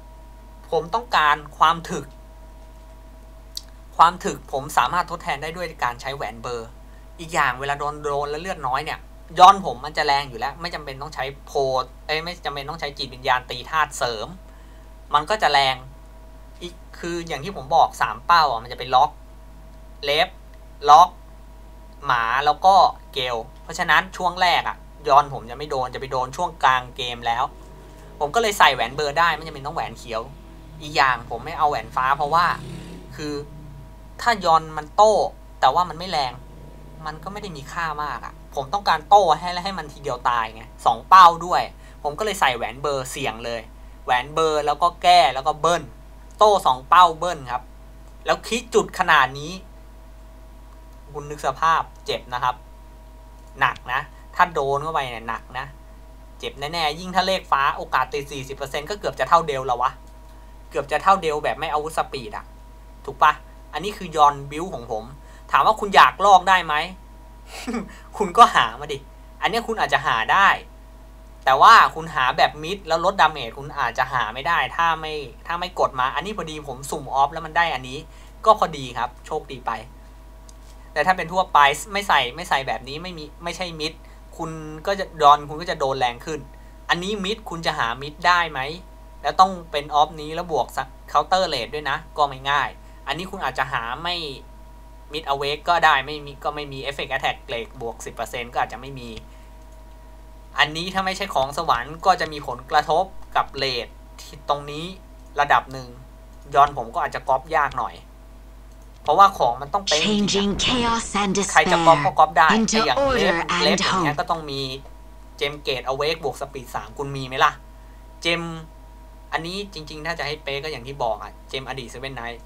ผมต้องการความถึกความถึกผมสามารถทดแทนได้ด้วยการใช้แหวนเบอร์อีกอย่างเวลาโดนโดนแล้วเลือดน้อยเนี่ยย้อนผมมันจะแรงอยู่แล้วไม่จำเป็นต้องใช้โพเอ้ยไม่จำเป็นต้องใช้จิตวิญญาณตีธาตุเสริมมันก็จะแรงอีกคืออย่างที่ผมบอกสามเป้าอ่ะมันจะเป็นล็อกเลฟล็อกหมาแล้วก็เกลเพราะฉะนั้นช่วงแรกอ่ะย้อนผมจะไม่โดนจะไปโดนช่วงกลางเกมแล้วผมก็เลยใส่แหวนเบอร์ได้ไม่จำเป็นต้องแหวนเขียวอีกอย่างผมไม่เอาแหวนฟ้าเพราะว่าคือถ้ายอนมันโต้แต่ว่ามันไม่แรงมันก็ไม่ได้มีค่ามากอ่ะผมต้องการโต้ให้ให้มันทีเดียวตายไงสองเป้าด้วยผมก็เลยใส่แหวนเบอร์เสี่ยงเลยแหวนเบอร์แล้วก็แก้แล้วก็เบิ้ลโต้สองเป้าเบิ้ลครับแล้วคิดจุดขนาดนี้คุณนึกสภาพเจ็บนะครับหนักนะถ้าโดนเข้าไปเนี่ยหนักนะเจ็บแน่ๆยิ่งถ้าเลขฟ้าโอกาสติด สี่สิบเปอร์เซ็นต์ ก็เกือบจะเท่าเดลแล้ววะเกือบจะเท่าเดลแบบไม่อาวุธสปีดอ่ะถูกปะอันนี้คือยอนบิวของผมถามว่าคุณอยากลอกได้ไหม คุณก็หามาดิอันนี้คุณอาจจะหาได้แต่ว่าคุณหาแบบมิดแล้วลดดาเมจคุณอาจจะหาไม่ได้ถ้าไม่ถ้าไม่กดมาอันนี้พอดีผมสุ่มออฟแล้วมันได้อันนี้ก็พอดีครับโชคดีไปแต่ถ้าเป็นทั่วไปไม่ใส่ไม่ใส่แบบนี้ไม่มีไม่ใช่มิดคุณก็จะดอนคุณก็จะโดนแรงขึ้นอันนี้มิดคุณจะหามิดได้ไหมแล้วต้องเป็นออฟนี้แล้วบวกเคาน์เตอร์เรทด้วยนะก็ไม่ง่ายอันนี้คุณอาจจะหาไม่มิดเอาเวกก็ได้ไม่มีก็ไม่มีเอฟเฟกต์แอทแทกเรทบวก สิบเปอร์เซ็นต์ ก็อาจจะไม่มีอันนี้ถ้าไม่ใช่ของสวรรค์ก็จะมีผลกระทบกับเรทที่ตรงนี้ระดับหนึ่งย้อนผมก็อาจจะก๊อปยากหน่อยเพราะว่าของมันต้องเป็นใครจะก๊อปก็ก๊อปได้ไอ้อย่างเล็บเล็บอย่างเงี้ยก็ต้องมีเจมเกตเอาเวกบวกสปีดสามคุณมีไหมล่ะเจมอันนี้จริงๆถ้าจะให้เป๊ะก็อย่างที่บอกอ่ะเจมอดีตเซเว่นไนท์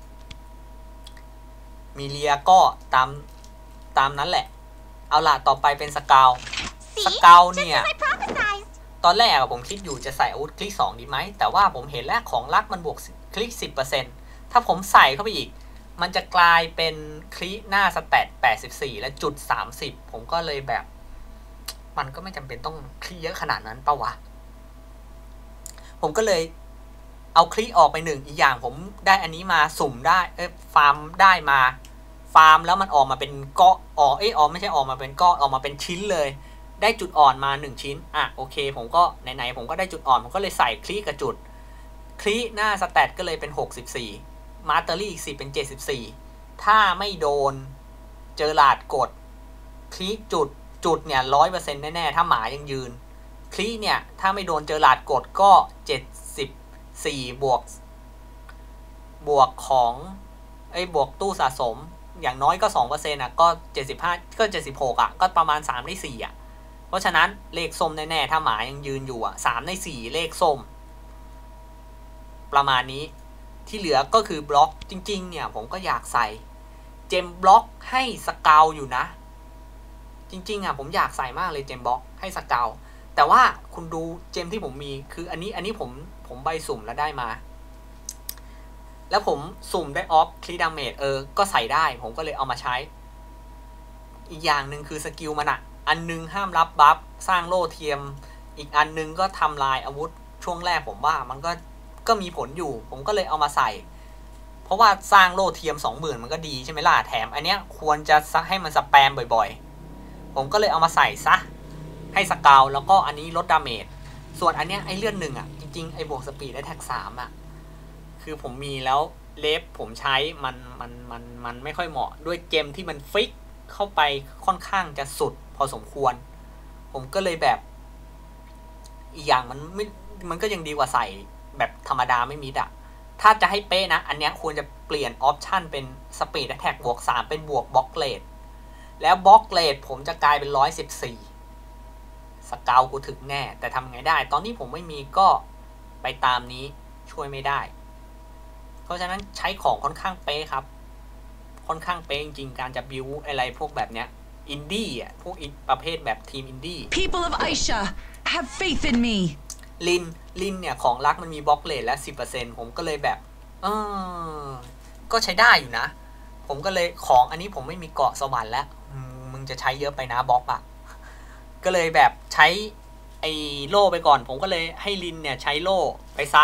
มีเลียก็ตามตามนั้นแหละเอาล่ะต่อไปเป็นสกาวสกาวเนี่ยตอนแรกผมคิดอยู่จะใส่อาวุธคลิกสองดีไหมแต่ว่าผมเห็นแล้วของลักมันบวกคลิก สิบเปอร์เซ็นต์ ถ้าผมใส่เข้าไปอีกมันจะกลายเป็นคลิหน้าสแตทแปดสิบสี่และจุดสามสิบผมก็เลยแบบมันก็ไม่จำเป็นต้องคลิเยอะขนาดนั้นปะวะผมก็เลยเอาคลิออกไปหนึ่งอีกอย่างผมได้อันนี้มาสุ่มได้เอ้ยฟาร์มได้มาฟาร์มแล้วมันออกมาเป็นก้อนออกเอ้ยออกไม่ใช่ออกมาเป็นก้อนออกมาเป็นชิ้นเลยได้จุดอ่อนมาหนึ่งชิ้นอ่ะโอเคผมก็ไหนๆผมก็ได้จุดอ่อนผมก็เลยใส่คลิกับจุดคลิหน้าสแตทก็เลยเป็นหกสิบสี่มาสเตอรี่อีกสิบเป็นเจ็ดสิบสี่ถ้าไม่โดนเจอหลาดกดคลิจุดจุดเนี่ย ร้อยเปอร์เซ็นต์ แน่ๆถ้าหมายังยืนคลิเนี่ยถ้าไม่โดนเจอหลาดกดก็เจ็ดสิบสี่บวกบวกของไอ้บวกตู้สะสมอย่างน้อยก็ สองเปอร์เซ็นต์ อ่ะก็เจ็ดสิบห้าก็เจ็ดสิบหกอ่ะก็ประมาณสามในสี่อ่ะเพราะฉะนั้นเลขส้มแน่ๆถ้าหมายังยืนอยู่อ่ะสามในสี่เลขส้มประมาณนี้ที่เหลือก็คือบล็อกจริงๆเนี่ยผมก็อยากใส่เจมบล็อกให้สกาวอยู่นะจริงๆอ่ะผมอยากใส่มากเลยเจมบล็อกให้สกาวแต่ว่าคุณดูเจมที่ผมมีคืออันนี้อันนี้ผมผมใบสุ่มแล้วได้มาแล้วผมสุ่มได้ออฟคลีดาเมจเออก็ใส่ได้ผมก็เลยเอามาใช้อีกอย่างหนึ่งคือสกิลมันอะอันนึงห้ามรับบัฟสร้างโล่เทียมอีกอันนึงก็ทำลายอาวุธช่วงแรกผมว่ามันก็ก็มีผลอยู่ผมก็เลยเอามาใส่เพราะว่าสร้างโล่เทียม สองหมื่น มันก็ดีใช่ไหมล่ะแถมอันเนี้ยควรจะให้มันสแปมบ่อยๆผมก็เลยเอามาใส่ซะให้สกาวแล้วก็อันนี้ลดดาเมจส่วนอันเนี้ยไอ้เลื่อนหนึ่งอ่ะจริงๆไอ้บวกสปีดและแท็กสามอ่ะคือผมมีแล้วเลฟผมใช้มันมันมันมันไม่ค่อยเหมาะด้วยเจมที่มันฟิกเข้าไปค่อนข้างจะสุดพอสมควรผมก็เลยแบบอีกอย่างมันไม่มันก็ยังดีกว่าใส่แบบธรรมดาไม่มีดะถ้าจะให้เป๊ะนะอันเนี้ยควรจะเปลี่ยนออปชันเป็นสปีดและแท็กบวกสามเป็นบวกบล็อกเลดแล้วบล็อกเลดผมจะกลายเป็นหนึ่งร้อยสิบสี่สเกลกูถึงแน่แต่ทำไงได้ตอนนี้ผมไม่มีก็ไปตามนี้ช่วยไม่ได้เพราะฉะนั้นใช้ของค่อนข้างเป๊ะครับค่อนข้างเป๊ะจริงๆการจะบิวอะไรพวกแบบเนี้ยอินดี้อ่ะพวกประเภทแบบทีมอินดี้
People of Aisha have faith in me
ลินลินเนี่ยของรักมันมีบล็อกเลทและ สิบเปอร์เซ็นต์ ผมก็เลยแบบเออก็ใช้ได้อยู่นะผมก็เลยของอันนี้ผมไม่มีเกาะสวรรค์แล้วมึงจะใช้เยอะไปนะบล็อกอะก็เลยแบบใช้ไอ้โล่ไปก่อนผมก็เลยให้ลินเนี่ยใช้โล่ไปซะ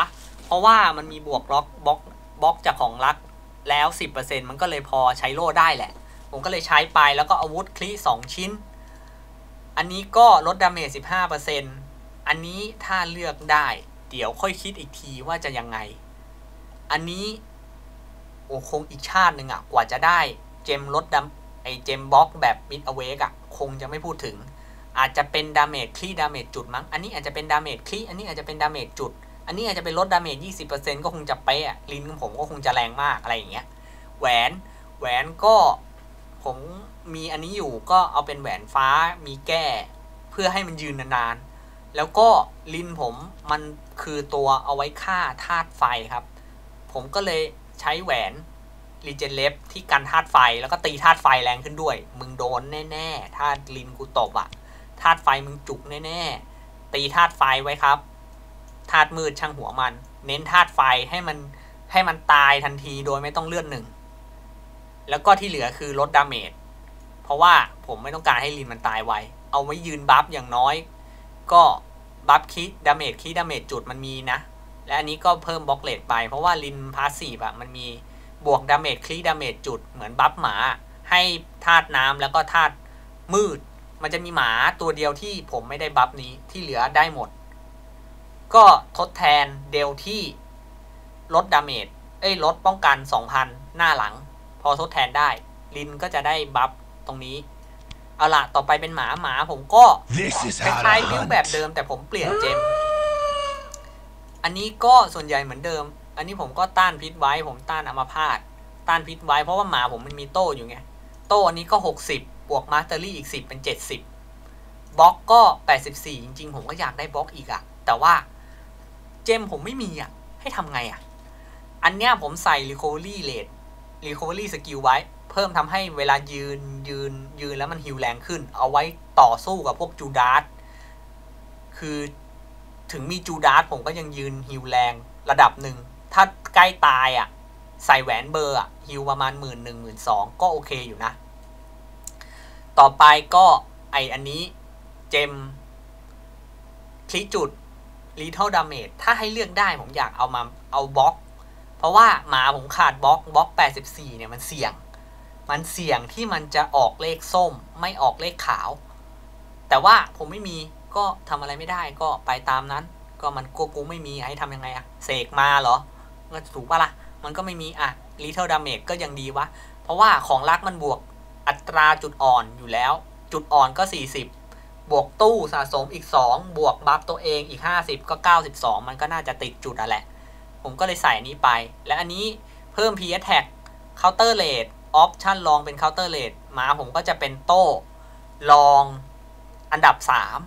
เพราะว่ามันมีบวกบล็อกบล็อกบล็อกจากของรักแล้ว สิบเปอร์เซ็นต์ มันก็เลยพอใช้โล่ได้แหละผมก็เลยใช้ไปแล้วก็อาวุธคลีสองชิ้นอันนี้ก็ลดดาเมจ สิบห้าเปอร์เซ็นต์ อันนี้ถ้าเลือกได้เดี๋ยวค่อยคิดอีกทีว่าจะยังไงอันนี้โอ้คงอีกชาติหนึ่งอะกว่าจะได้เจมลดดาไอเจมบล็อกแบบมิดอเวกอะคงจะไม่พูดถึงอาจจะเป็นดาเมจคลีดาเมจจุดมั้งอันนี้อาจจะเป็นดาเมจคลีอันนี้อาจจะเป็นดาเมจจุดอันนี้อาจจะเป็นลดดาเมจ ยี่สิบเปอร์เซ็นต์ ก็คงจะเป๊ะลินของผมก็คงจะแรงมากอะไรอย่างเงี้ยแหวนแหวนก็ผมมีอันนี้อยู่ก็เอาเป็นแหวนฟ้ามีแก้เพื่อให้มันยืนนานๆแล้วก็ลินผมมันคือตัวเอาไว้ฆ่าธาตุไฟครับผมก็เลยใช้แหวนรีเจนเลฟที่กันธาตุไฟแล้วก็ตีธาตุไฟแรงขึ้นด้วยมึงโดนแน่ๆถ้าลินกูตบอะธาตุไฟมึงจุกแน่ๆตีธาตุไฟไว้ครับธาตุมืดช่างหัวมันเน้นธาตุไฟให้มันให้มันตายทันทีโดยไม่ต้องเลือดหนึ่งแล้วก็ที่เหลือคือลดดาเมจเพราะว่าผมไม่ต้องการให้ลินมันตายไวเอาไว้ยืนบัฟอย่างน้อยก็บัฟคิดดาเมจคิดดาเมจจุดมันมีนะและอันนี้ก็เพิ่มบล็อกเลทไปเพราะว่าลินพาสซีฟอะมันมีบวกดาเมจคลีดาเมจจุดเหมือนบัฟหมาให้ธาตุน้ำแล้วก็ธาตุมืดมันจะมีหมาตัวเดียวที่ผมไม่ได้บัฟนี้ที่เหลือได้หมดก็ทดแทนเดลที่ลดดาเมจเอ้ยลดป้องกัน สองพัน หน้าหลังพอทดแทนได้ลินก็จะได้บัฟตรงนี้เอาล่ะต่อไปเป็นหมาหมาผมก็คล้ายๆบิวแบบเดิมแต่ผมเปลี่ยนเจมอันนี้ก็ส่วนใหญ่เหมือนเดิมอันนี้ผมก็ต้านพิษไว้ผมต้านอัมพาตต้านพิษไว้เพราะว่าหมาผมมันมีโต้อยู่ไงโต้อันนี้ก็หกสิบบวกมาสเตอรี่อีกสิบเป็นเจ็ดสิบบล็อกก็แปดสิบสี่จริงๆผมก็อยากได้บล็อกอีกอะแต่ว่าเจมผมไม่มีอะให้ทำไงอะอันเนี้ยผมใส่ recovery rate recovery skill ไว้เพิ่มทำให้เวลายืนยืนยืนแล้วมันฮิลแรงขึ้นเอาไว้ต่อสู้กับพวกจูดาสคือถึงมีจูดาสผมก็ยังยืนฮิลแรงระดับหนึ่งถ้าใกล้ตายอ่ะใส่แหวนเบอร์อ่ะฮิลประมาณหมื่นหนึ่งหมื่นสองก็โอเคอยู่นะต่อไปก็ไออันนี้เจมคลิจุด Lethal Damage ถ้าให้เลือกได้ผมอยากเอามาเอาบล็อกเพราะว่าหมาผมขาดบล็อกบล็อกแปดสิบสี่เนี่ยมันเสี่ยงมันเสี่ยงที่มันจะออกเลขส้มไม่ออกเลขขาวแต่ว่าผมไม่มีก็ทำอะไรไม่ได้ก็ไปตามนั้นก็มันกูกูไม่มีให้ทำยังไงอะเสกมาเหรอก็ถูกปะล่ะมันก็ไม่มีอะ Lethal Damage ก็ยังดีวะเพราะว่าของรักมันบวกอัตราจุดอ่อนอยู่แล้วจุดอ่อนก็สี่สิบบวกตู้สะสมอีกสองบวกบัฟตัวเองอีกห้าสิบก็เก้าสิบสองมันก็น่าจะติดจุดอ่ะแหละผมก็เลยใส่อันนี้ไปและอันนี้เพิ่ม P attack counter rate option ลองเป็น counter rate หมาผมก็จะเป็นโต้ลองอันดับสาม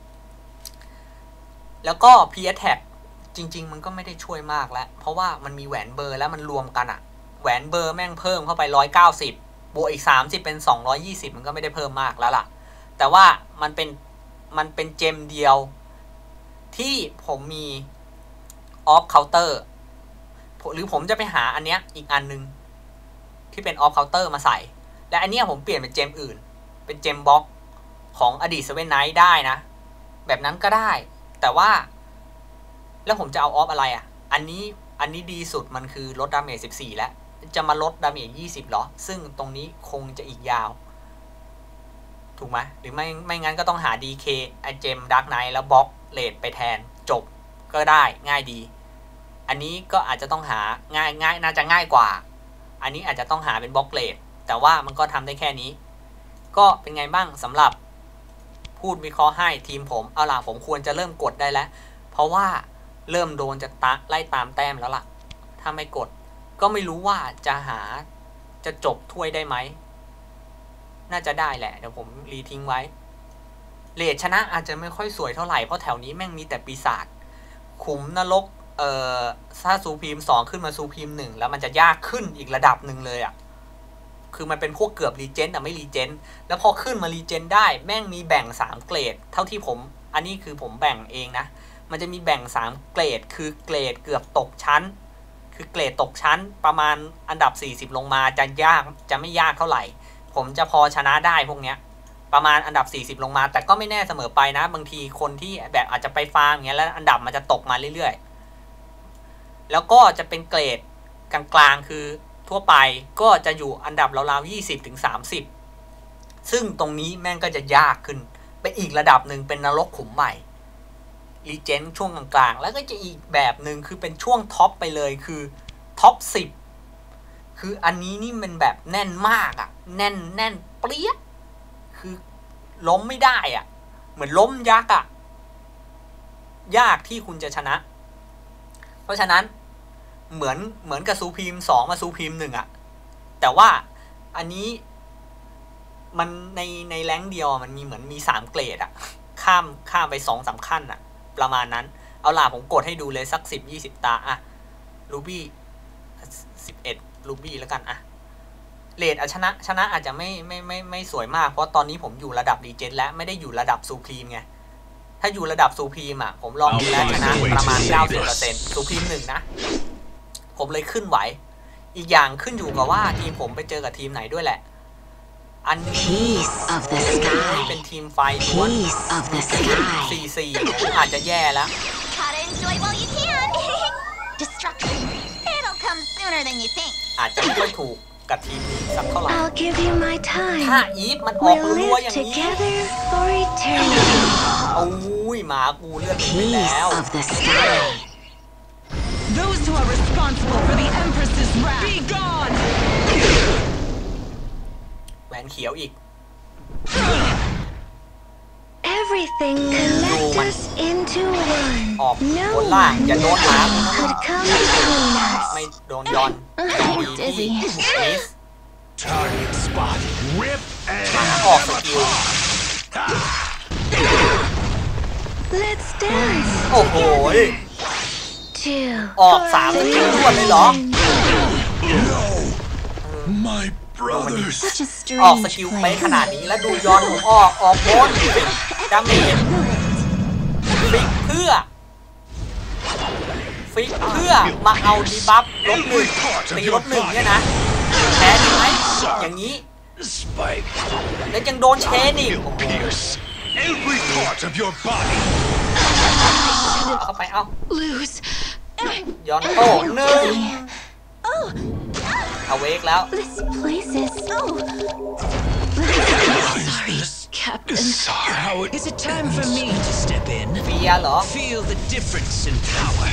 แล้วก็ P attack จริงๆมันก็ไม่ได้ช่วยมากแล้วเพราะว่ามันมีแหวนเบอร์แล้วมันรวมกันอะแหวนเบอร์แม่งเพิ่มเข้าไปหนึ่งร้อยเก้าสิบบวกอีกสามสิบเป็นสองร้อยยี่สิบมันก็ไม่ได้เพิ่มมากแล้วล่ะแต่ว่ามันเป็นมันเป็นเจมเดียวที่ผมมีออฟเคาน์เตอร์หรือผมจะไปหาอันเนี้ยอีกอันนึงที่เป็นออฟเคาน์เตอร์มาใส่และอันเนี้ยผมเปลี่ยนเป็นเจมอื่นเป็นเจมบ็อกของอดีตเซเว่นไนท์ได้นะแบบนั้นก็ได้แต่ว่าแล้วผมจะเอาออฟอะไรอ่ะอันนี้อันนี้ดีสุดมันคือลดดาเมจสิบสี่แล้วจะมาลดดาเมจยี่สิบหรอซึ่งตรงนี้คงจะอีกยาวถูกไหมหรือไม่ไม่งั้นก็ต้องหา ดี เค ไอเจมดาร์กไนท์แล้วบล็อกเลดไปแทนจบก็ได้ง่ายดีอันนี้ก็อาจจะต้องหาง่ายง่ายน่าจะง่ายกว่าอันนี้อาจจะต้องหาเป็นบล็อกเลดแต่ว่ามันก็ทำได้แค่นี้ก็เป็นไงบ้างสำหรับพูดวิเคราะห์ให้ทีมผมเอาล่ะผมควรจะเริ่มกดได้แล้วเพราะว่าเริ่มโดนจะตะไล่ตามแต้มแล้วล่ะถ้าไม่กดก็ไม่รู้ว่าจะหาจะจบถ้วยได้ไหมน่าจะได้แหละเดี๋ยวผมรีทิ้งไว้เลดชนะอาจจะไม่ค่อยสวยเท่าไหร่เพราะแถวนี้แม่งมีแต่ปีศาจขุมนรกเอ่อถ้าซูพรีมสองขึ้นมาซูพรีมหนึ่งแล้วมันจะยากขึ้นอีกระดับหนึ่งเลยอ่ะคือมันเป็นพวกเกือบรีเจนแต่ไม่รีเจนแล้วพอขึ้นมารีเจนได้แม่งมีแบ่งสามเกรดเท่าที่ผมอันนี้คือผมแบ่งเองนะมันจะมีแบ่งสามเกรดคือเกรดเกือบตกชั้นคือเกรดตกชั้นประมาณอันดับสี่สิบลงมาจะยากจะไม่ยากเท่าไหร่ผมจะพอชนะได้พวกเนี้ยประมาณอันดับสี่สิบลงมาแต่ก็ไม่แน่เสมอไปนะบางทีคนที่แบบอาจจะไปฟาร์มอย่างเงี้ยแล้วอันดับมันจะตกมาเรื่อยแล้วก็จะเป็นเกรดกลางๆคือทั่วไปก็จะอยู่อันดับราวๆยี่สิบถึงสามสิบซึ่งตรงนี้แม่งก็จะยากขึ้นไปอีกระดับหนึ่งเป็นนรกขุมใหม่รีเจนช่วงกลางๆแล้วก็จะอีกแบบหนึ่งคือเป็นช่วงท็อปไปเลยคือท็อปสิบคืออันนี้นี่มันแบบแน่นมากอะ่ะแน่นแน่นเปรี้ยคือล้มไม่ได้อะ่ะเหมือนล้มยักษ์อะ่ะยากที่คุณจะชนะเพราะฉะนั้นเหมือนเหมือนกับซูพรีมสองมาซูพรีมหนึ่งอะ่ะแต่ว่าอันนี้มันในในแรงเดียวมันมีเหมือนมีสามเกรดอะ่ะข้ามข้ามไปสองสามขั้นอะ่ะประมาณนั้นเอาล่ะผมกดให้ดูเลยสักสิบยี่สิบตาอะรูบี้สิบเอ็ดรูบี้แล้วกันอะเรทชนะชนะอาจจะไม่ไม่ไม่ไม่สวยมากเพราะตอนนี้ผมอยู่ระดับดีเจนแล้วไม่ได้อยู่ระดับซูพรีมไงถ้าอยู่ระดับซูพรีมอ่ะผมลองดูแล้วชนะประมาณ เก้าสิบเปอร์เซ็นต์ ซูพรีมหนึ่งนะผมเลยขึ้นไหวอีกอย่างขึ้นอยู่กับว่าทีมผมไปเจอกับทีมไหนด้วยแหละอันนี้เป็นทีมไฟล้วนสี่สี่ผมอาจจะแย่แล้วอาจจะไม่ค่อยถูกกับทีมนี้สักเท่าไหร่ถ้าอีฟมันออกรัวอย่างนี้โอ้ยหมากูเลือดไปแล้ว
Those who are responsible for the Empress's wrath, be gone!
แหวนเขียวอีก
Everything connects us into one.
ออกบนล่างอย่าโดนหมา
Could come between us.
ไม่โดนย้อนดีที่มิส
Target spot. Rip
หมา
and
ออกสกิล
Let's dance.
โอ้โห
Two.
ออกสามสกิลรวดเลยเหรอ
no. My brothers.
Such a
ออกส
strange
กิลเป๊ะ
plan.
ขนาดนี้แล้วดูย้อนผมออกออกบนดาเมจฟิกเพื่อฟิกเพื่อมาเอาดีบัฟลบหนึ่งตีลบหนึ่งเนี่ยนะแพ้ดีไหมอย่างนี้
Spike.
แล้วยังโดนเชนอีก
Will pierce every part of your body.
เข้าไปเอา
Lose.
ย้อนโต้หนึ่งเอาเวกแล้ว
This place is so. Sorry, Captain.
Sorry.
How it- Is it time for me to step in?
เฟียเหรอ
Feel the difference in power.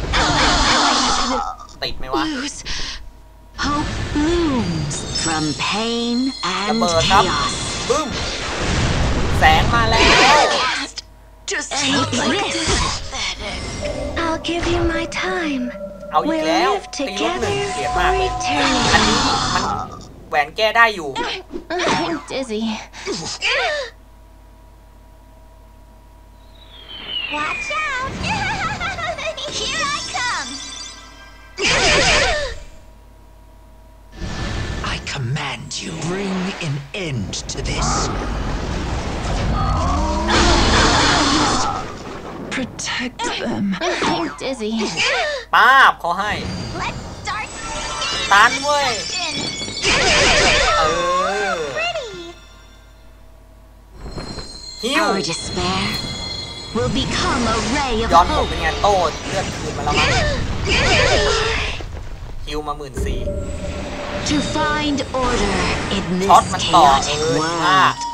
ติดไหมวะ
Lose. Hope blooms from pain
ระ
and
เบิดครับ
chaos.
บึ้มแสงมาแล้ว
Just take this. I'll give you my time.
เอาอีก
We'll
แล้ว
live
ตีลบหนึ่ง
together
เสีย
for
มากเลย อัน
eternity.
นี้มันแหวนแก้ได้อยู่
I'm dizzy.
Watch out! Here I come!
I command you, bring an end to this.
Protect them.
I'm dizzy.
ป้าบเขาให้
Let's start
ตันเว้ย
action!
เออ
Pretty!
ฮิว
Our despair will become a ray of
ย้อนผม
hope.
เป็นไงโต้เลือดคืนมาแล้วมั้งฮิวมาหมื่นสี่
To find order in
ช็อต
this
มันต่อเอ
chaotic
อมาก
world.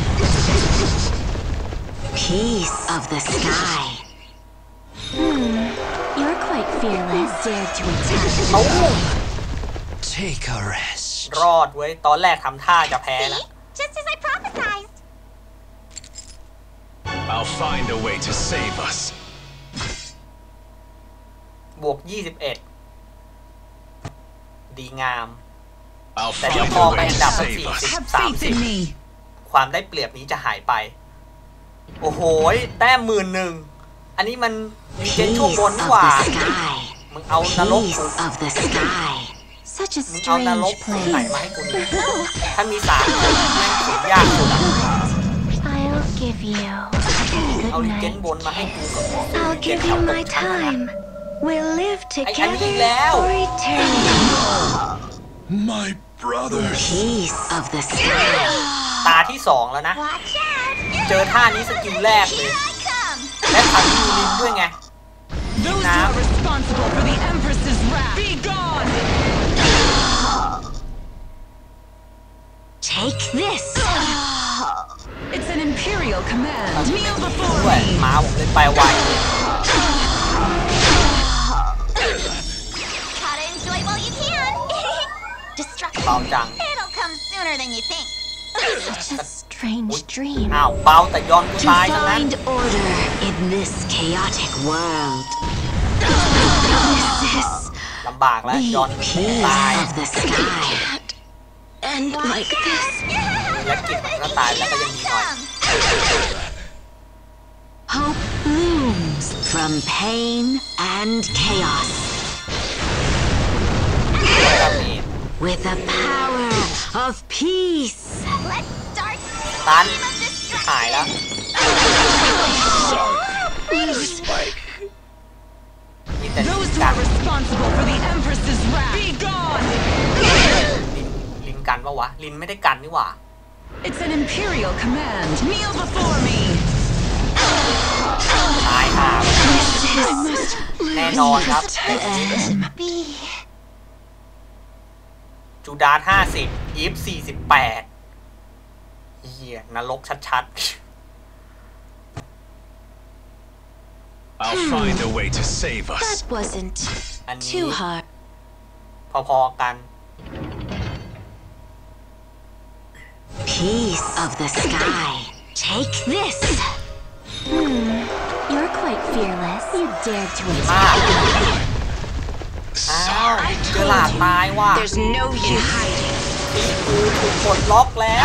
Peace of the sky. Hmm, you're quite fearless. Dare to attack.
เขา
Take a rest.
รอดเว้ย ตอนแรกทำท่าจะแพ้แล้ว
Just as I prophesized!
I'll find a way to save us.
บวกยี่สิบเอ็ดดีงาม
I'll
แต่เดี๋ยว
find
พอ
a
ไป
way
อัน
to
ดับสัก
save
สี่
us.
สิบ
Have
สาม
faith
สิบ
in me.
ความได้เปรียบนี้จะหายไป โอ้โห แต้มหมื่นหนึ่ง อันนี้มันมีเจน
Peace
ช่วง
of
บนนี่หว่า
the sky.
มึงเอานรก
Peace
กู
of the sky. Such a
มึงเอานรก
strange
กูไหน
place.
มาให้กูนี่ถ้ามีสามคนแม่งสุดยากสุดอะ
I'll give you
เอา
good
ลิเจน
night.
บนมาให้กูกับ
I'll
ลิเจน
give
แถ
you
วต
my
กชั้นนะ
time. We'll live
ไอ้อันนี้
together
อีกแล้ว
for eternity.
My brothers.
Peace of the sky.
ตาที่สองแล้วนะ
Watch out!
เจอท่านี้สกิลแรกเลย
Here I come!
และคราวนี้มีลินด้วยไง
Those who are responsible for the Empress's command. Kneel
ด้
before
วย
me.
หมาผมเลยไปไว
Gotta enjoy while you can.
เบา
Destruction.
จัง
It'll come sooner than you think.
Such a strange dream.
อ้าวเบาแต่ย้อนกู
To
ตายทั้งนั้น
find order in this chaotic world. This is
ลำบากแล้วย้อน
the
ตาย
peace of the sky. And like this,
และกิจมันก็ตายแล้วก็ยังมีหน่อย
hope blooms from pain and chaos.
ดาเมจ
With the power of peace.
Let's start
ตัน
Stream of Destruction.
หายแล้วนี่แต่
Those who
กั
are
น
responsible for the Empress's wrath, be gone!
ลินลินกันปะวะลินไม่ได้กันนี่หว่า
It's an Imperial command. Kneel before me.
ตายห่า แน่นอนครับ
Be
จูดาสห้าสิบยิปสี่สิบแปดเฮียนรกชัด
I'll find a way to save us.
That wasn't
ๆ อันนี้
too hard.
พอๆกัน
Peace of the sky. Take this. Hmm. You're quite fearless. You dared to
มาก
attack.
อ้าวเจอหลาดตายว่ะ
There's no use hiding.
ตีกูถูกกดล็อกแล้ว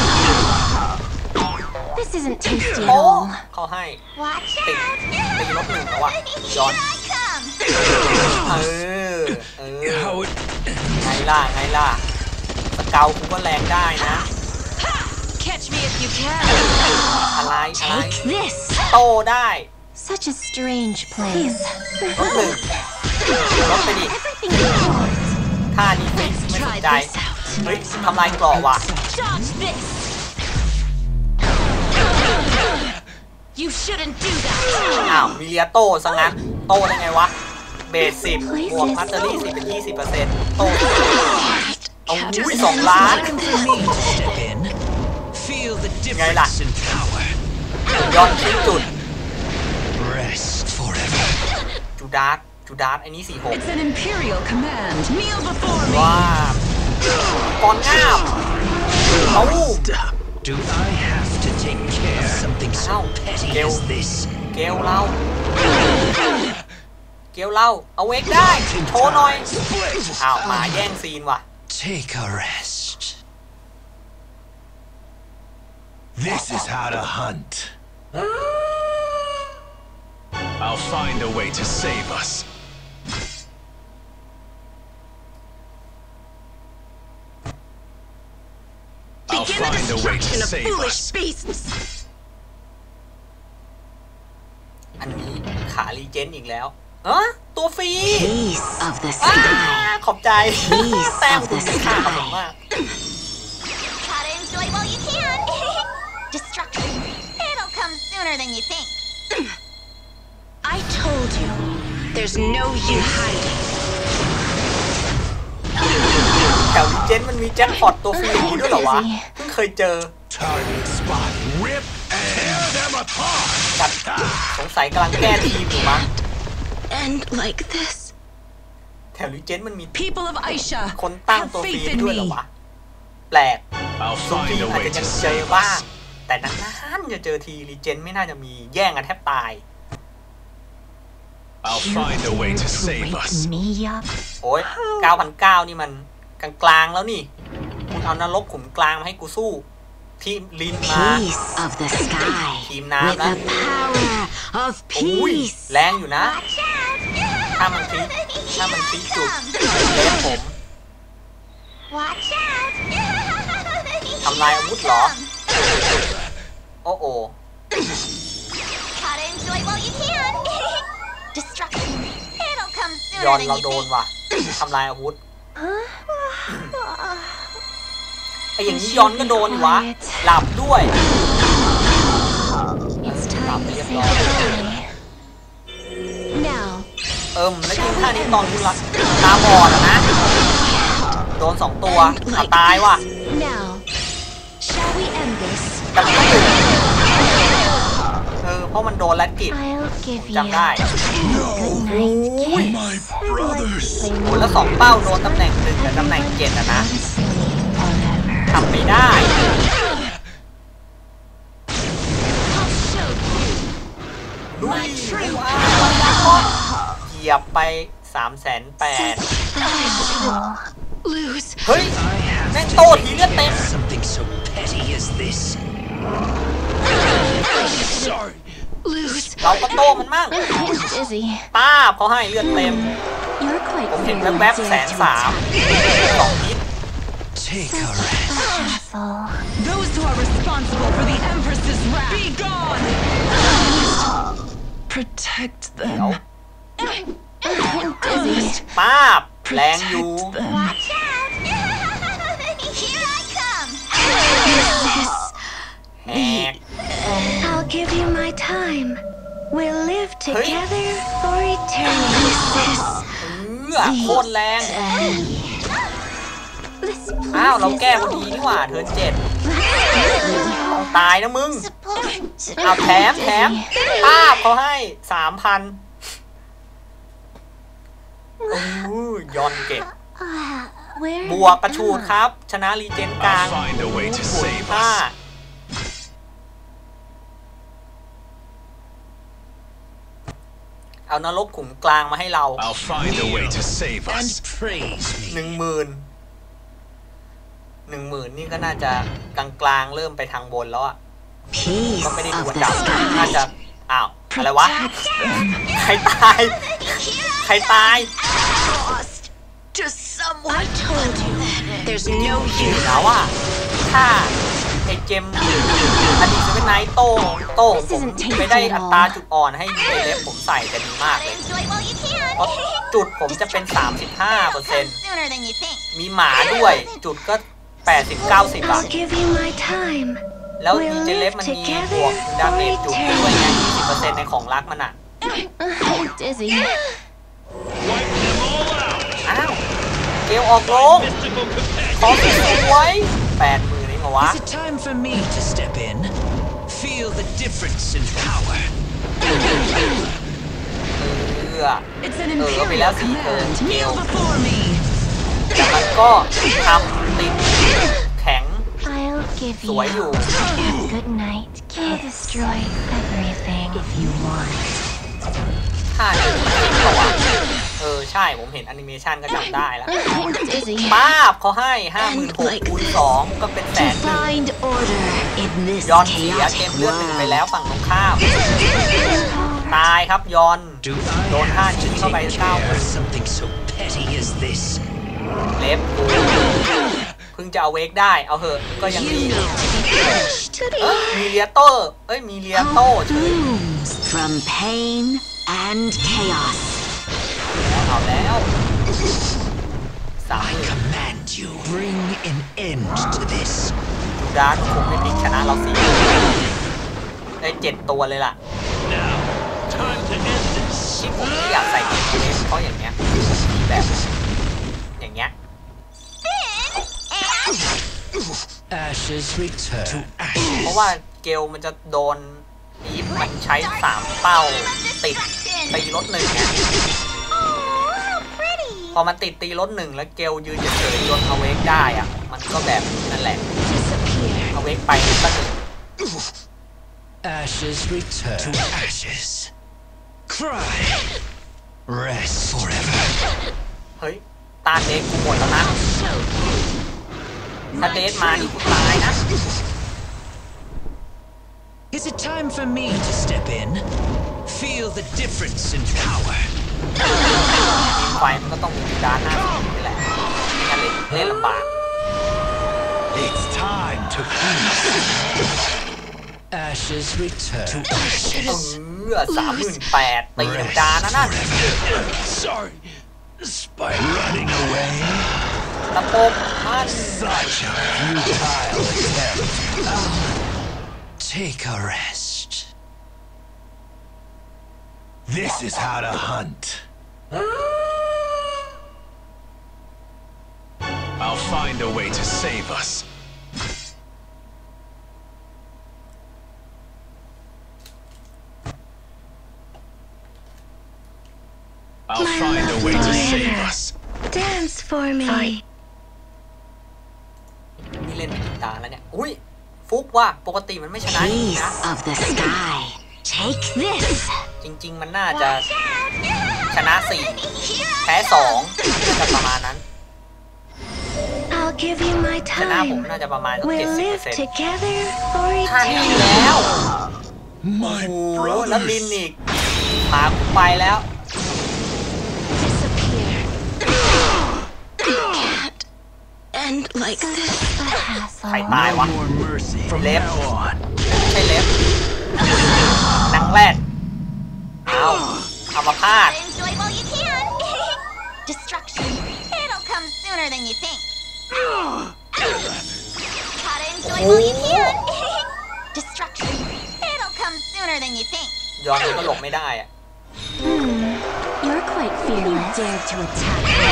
This isn't tasty at
โอ้
all.
เขาให้
watch
ติด
out.
ตีลบหนึ่งแล้วอ่ะย้อน
Here I come.
เออ เออ
How it
ไงล่ะ ไงล่ะ สเกลกูก็แรงได้นะ
Catch me if you can.
อะไร อะไร
Take this.
โตได้
Such a strange place.
ลบหนึ่งลบไปดิ ท่านี้ฟิกไม่สน
Try
ใจ
this out.
เฮ้ยทำลายกรอบว่ะ
Dodge this. You shouldn't do that.
อ้าวมีเลียโต้ซะงั้น โต้ได้ไงวะ เบสสิบบวกมัตเตอรี่สิบเป็นยี่สิบเปอร์เซ็นต์โต้เอาอุ้ยสองล้าน
Time for me to step in. Feel the
Ngay là-
difference in power.
ย้อนที่จุด
Rest forever.
จูดาสจูดาสไอ้นี่สี่หก
It's an Imperial command. Kneel before me.
ว้าก่อนงาบเอา
Stop. Do I have to take care of something so
Ow.
petty
Kêu.
as this?
เกลเราเกลเราเอาเวกได้โชว์หน่อย อ้าวหมาแย่งซีนว่ะ
Take a rest.
This is how to hunt. I'll find a way to save us. I'll
Begin the
find a way to
destruction of
save
foolish
us.
beasts.
อันนี้ขารีเจนอีกแล้วเอะตัวฟรี
Peace of the
อ้า
sky.
ขอบใจ แต้มคุณมีค่ากับผมมาก
Gotta enjoy while you can. Destruction. It'll come sooner than you think.
I told you. There's no use hiding.
แถวรีเจนมันมีแจ็คพอตตัวฟรีอย่างนี้ด้วยเหรอวะ เพิ่งเคยเจอ
Target spot. Rip and tear them apart.
จัดสงสัยกำลังแก้ทีมอยู่มั้ง
And like this.
แถวรีเจนมันมี
People of Aisha,
คนตั้ง
have
ตัวฟรี
faith in
ด้วยเหรอ
me.
วะ แปลก
I'll
ทุกที
find a
อาจ
way
จะยั
to
งเจอ
save
บ้าง
us.
แต่นานๆจะเจอทีรีเจนไม่น่าจะมีแย่งกันแทบตาย
I'll find a way to save us.
me up.
โอ้ยเก้าพันเก้านี่มันกลางๆแล้วนี่ คุณเอานรกขุมกลางมาให้กูสู้ ทีมลินมา
Peace of the sky.
Team Nam
With
đó.
the power of
อุ้ย
peace.
แรงอยู่นะ
Watch out.
ถ้ามันคลิกถ้ามันคลิกจุด
Come.
เลสผม
Watch out.
ทำลายอาวุธเหรอ โอ้โอ
Gotta enjoy while you can. Destruction. It'll come
ยอ
sooner
น
than
เรา
you
โดน
think.
ว่ะทำลายอาวุธไออย่างนี้ยอนก็โดนวะ หลับด้วย
It's
หลับ
time
ไป
to
เรียบ
say
ร้อย
goodbye. Now,
เอิมแล้วยิงท่านี้ตอนกูรักตาบอดอะนะ โดนสองตัว
and
เอา
like
ตายว่ะ
this. Now, shall we end this?
แต่มันก็ถึงเพราะมันโดนลัดกิจ
I'll give you
จำได้
a good night kiss.
My brothers.
โอ้แล้วสองเป้าโดนตำแหน่งหนึ่งกับตำแหน่งเจ็ดอะนะ
Forever.
ทำไม่ได้ลุยเหยียบไปสามแสนแปด
Lose.
เฮ้ยแม่งโตทีเลือดเต็ม
Something so petty as this.
Sorry.
Lose.
เราก็โตมันมั่ง
I'm dizzy.
ป้าบเขาให้เลือดเต็ม
You're quite
ผมเห็น
fearless,
แวบๆแส
dare
น
to
สาม
attack.
สองนิด
Take a rest.
Hassle.
Those who are responsible for the Empress's wrath, be gone! Protect
เดี๋ยว
them.
I'm dizzy.
ป้าบแรงอยู่
Protect them.
Watch out! Here I come!
This.
แหก
I'll give you my time. We'll live
Hey.
together for eternity. This.
เอื้อโคตรแรง
This
อ้าวเราแก้พอ
pleases
ดี
you.
นี่หว่าเทิร์นเจ็ดต้องตายนะมึง
Supposed to
อ้าวแถมแถมป้าบเขาให้สามพันโอ้ยยอนเก็บ
Uh, where
บวกกระ
am
ชูด
I?
ครับ ชนะรีเจนกลาง
I'll find a way to
บวก
save
ห้า
us.
เอานรกขุมกลางมาให้เรา
I'll find a way to save
And
us.
praise
หนึ่ง
me.
หมื่นหนึ่งหมื่นนี่ก็น่าจะกลางกลางๆเริ่มไปทางบนแล้วอ่ะ
Peace
ก็ไม่ได้ดู
of
อัน
the
ดับน่า
sky.
จะอ้าวอะไรวะ ใครตาย ใครตาย
Lost to someone.
I told you. There's no
ถามว่าถ้าไอเจมอดีตจะเป็นไนท์โต้โต้ของผมไม่ได้อัตราจุดอ่อนให้ยูเอเล็บผมใส่จะดีมากเลย
enjoy it while you can.
เพราะจุดผมจะเป็น สามสิบห้าเปอร์
It'll
เซ็น
come
ต์
sooner than you think.
มีหมาด้วย จุดก็ แปดสิบเก้าสิบ อ่ะ
I'll give you my time.
แล้วดีเจเล็บมันมีบวกดาเมจจุดด้วยไง ยี่สิบเปอร์เซ็นต์ ในของรักมันอ่ะ
I'm dizzy.
Wipe them all out.
อ้าว เกลออกโลง
Mystical companion.
ขอสวยแปดหมื่นเองเหรอวะ
Is it time for me to step in? Feel the difference in power.
เออ
It's an
Oh, okay,
imperial
that's the, uh,
command. Kneel
Gale.
before me.
แต่มันก็ทำติดแข็ง
I'll give you
Sủa dù.
a good night kiss. Destroy everything if you want.
ท่านี้มันจริงเหรอวะเออ ใช่ ผมเห็นแอนิเมชันก็จำได้แล้ว
I'm dizzy.
ป้าบเขาให้ ห้าหมื่นหกพัน คูณสองก็เป็นแส
To
นหนึ่ง
find order in this
ยอนเสียเก
chaotic
มเลือดหนึ่งไป
world.
แล้วฝั่งตรงข้าม ตายครับยอน
Do I
Don't
have
hide
to
you, nobody
take
found
care
me.
of something so petty as this?
เล็บกูเพิ่งจะเอาเวกได้ เอาเหอะ ก็ยังดี
You know to be pushed.
เอ้ยมีเลียโต้เอ้ย มีเลียโต้เฉย
Blooms from pain and chaos.
เอาแล้วสามห
I
มื่น
command you, bring an end to this.
จูดานคงไม่พลิกชนะเราสี่ได้เจ็ดตัวเลยล่ะ
Now, time to end this.
ที่ผมไม่อยากใส่เกมเลสเพราะอย่างเงี้ยมีแบบอย่างเงี้ย
Ashes return to
เพราะ
ashes.
ว่าเกลมันจะโดนอีฟมันใช้สามเป้าติดตีลดหนึ่งไง
Oh, how pretty.
พอมันติดตีลดหนึ่งแล้วเกลยืนเฉยๆโยนเอาเวกได้อ่ะ มันก็แบบนั่นแหละ
Disappear.
เอาเวกไปก็หนึ่ง
Ashes return to ashes. Cry. Rest forever.
เฮ้ยตาเดทกูหมดแล้วนะถ้าเดทมานี่กูตายนะ
Is it time for me to step in? Feel the difference in power.
ทีมไฟมันก็ต้องมีจูดานหน้าสีนี่แหละไม่งั้นเล่นเล่นลำบาก
It's time to feast.
Ashes return to
เอ
ashes.
อสามหมื่นแปดตีธรรมดานะนั่น
Sorry. Despite running away,
ตะโปบมัน
such a futile attempt.
Take a rest.
This is how to hunt. I'll find a way to save us.
เ
Dance for me.
นี่เล่นกีตาร์แล้วเนี่ยอุ้ยฟุกว่าปกติมันไม่ชนะอย่างนี้
Piece
นะ
of the sky. Take this.
จริงๆมันน่าจะชนะสี่แพ้สองน่าจะประมาณนั้น
I'll give you my
ชนะผม
time.
น่าจะประมาณเจ็ด
We'll
สิบเปอ
live
ร์เซ็นต์
together for
ท่านอีก
eternity.
แล้ว
My
โอ้โหแล้วลิน
brothers.
อีกพากูไปแล้ว
Disappear. Can't end like this. A
ใคร
hassle.
ตายวะ
No more mercy from
Left.
now on.
ไม่ใช่เล็บนังแรดเอาเอามาพาด
Try to enjoy while you can. Destruction. It'll come sooner than you think. Try to enjoy while you can. Destruction. It'll come sooner than you think.
ย้อนนี้ก็หลบไม่ได้อะ
Hmm. You're quite fearless. You dare to attack me.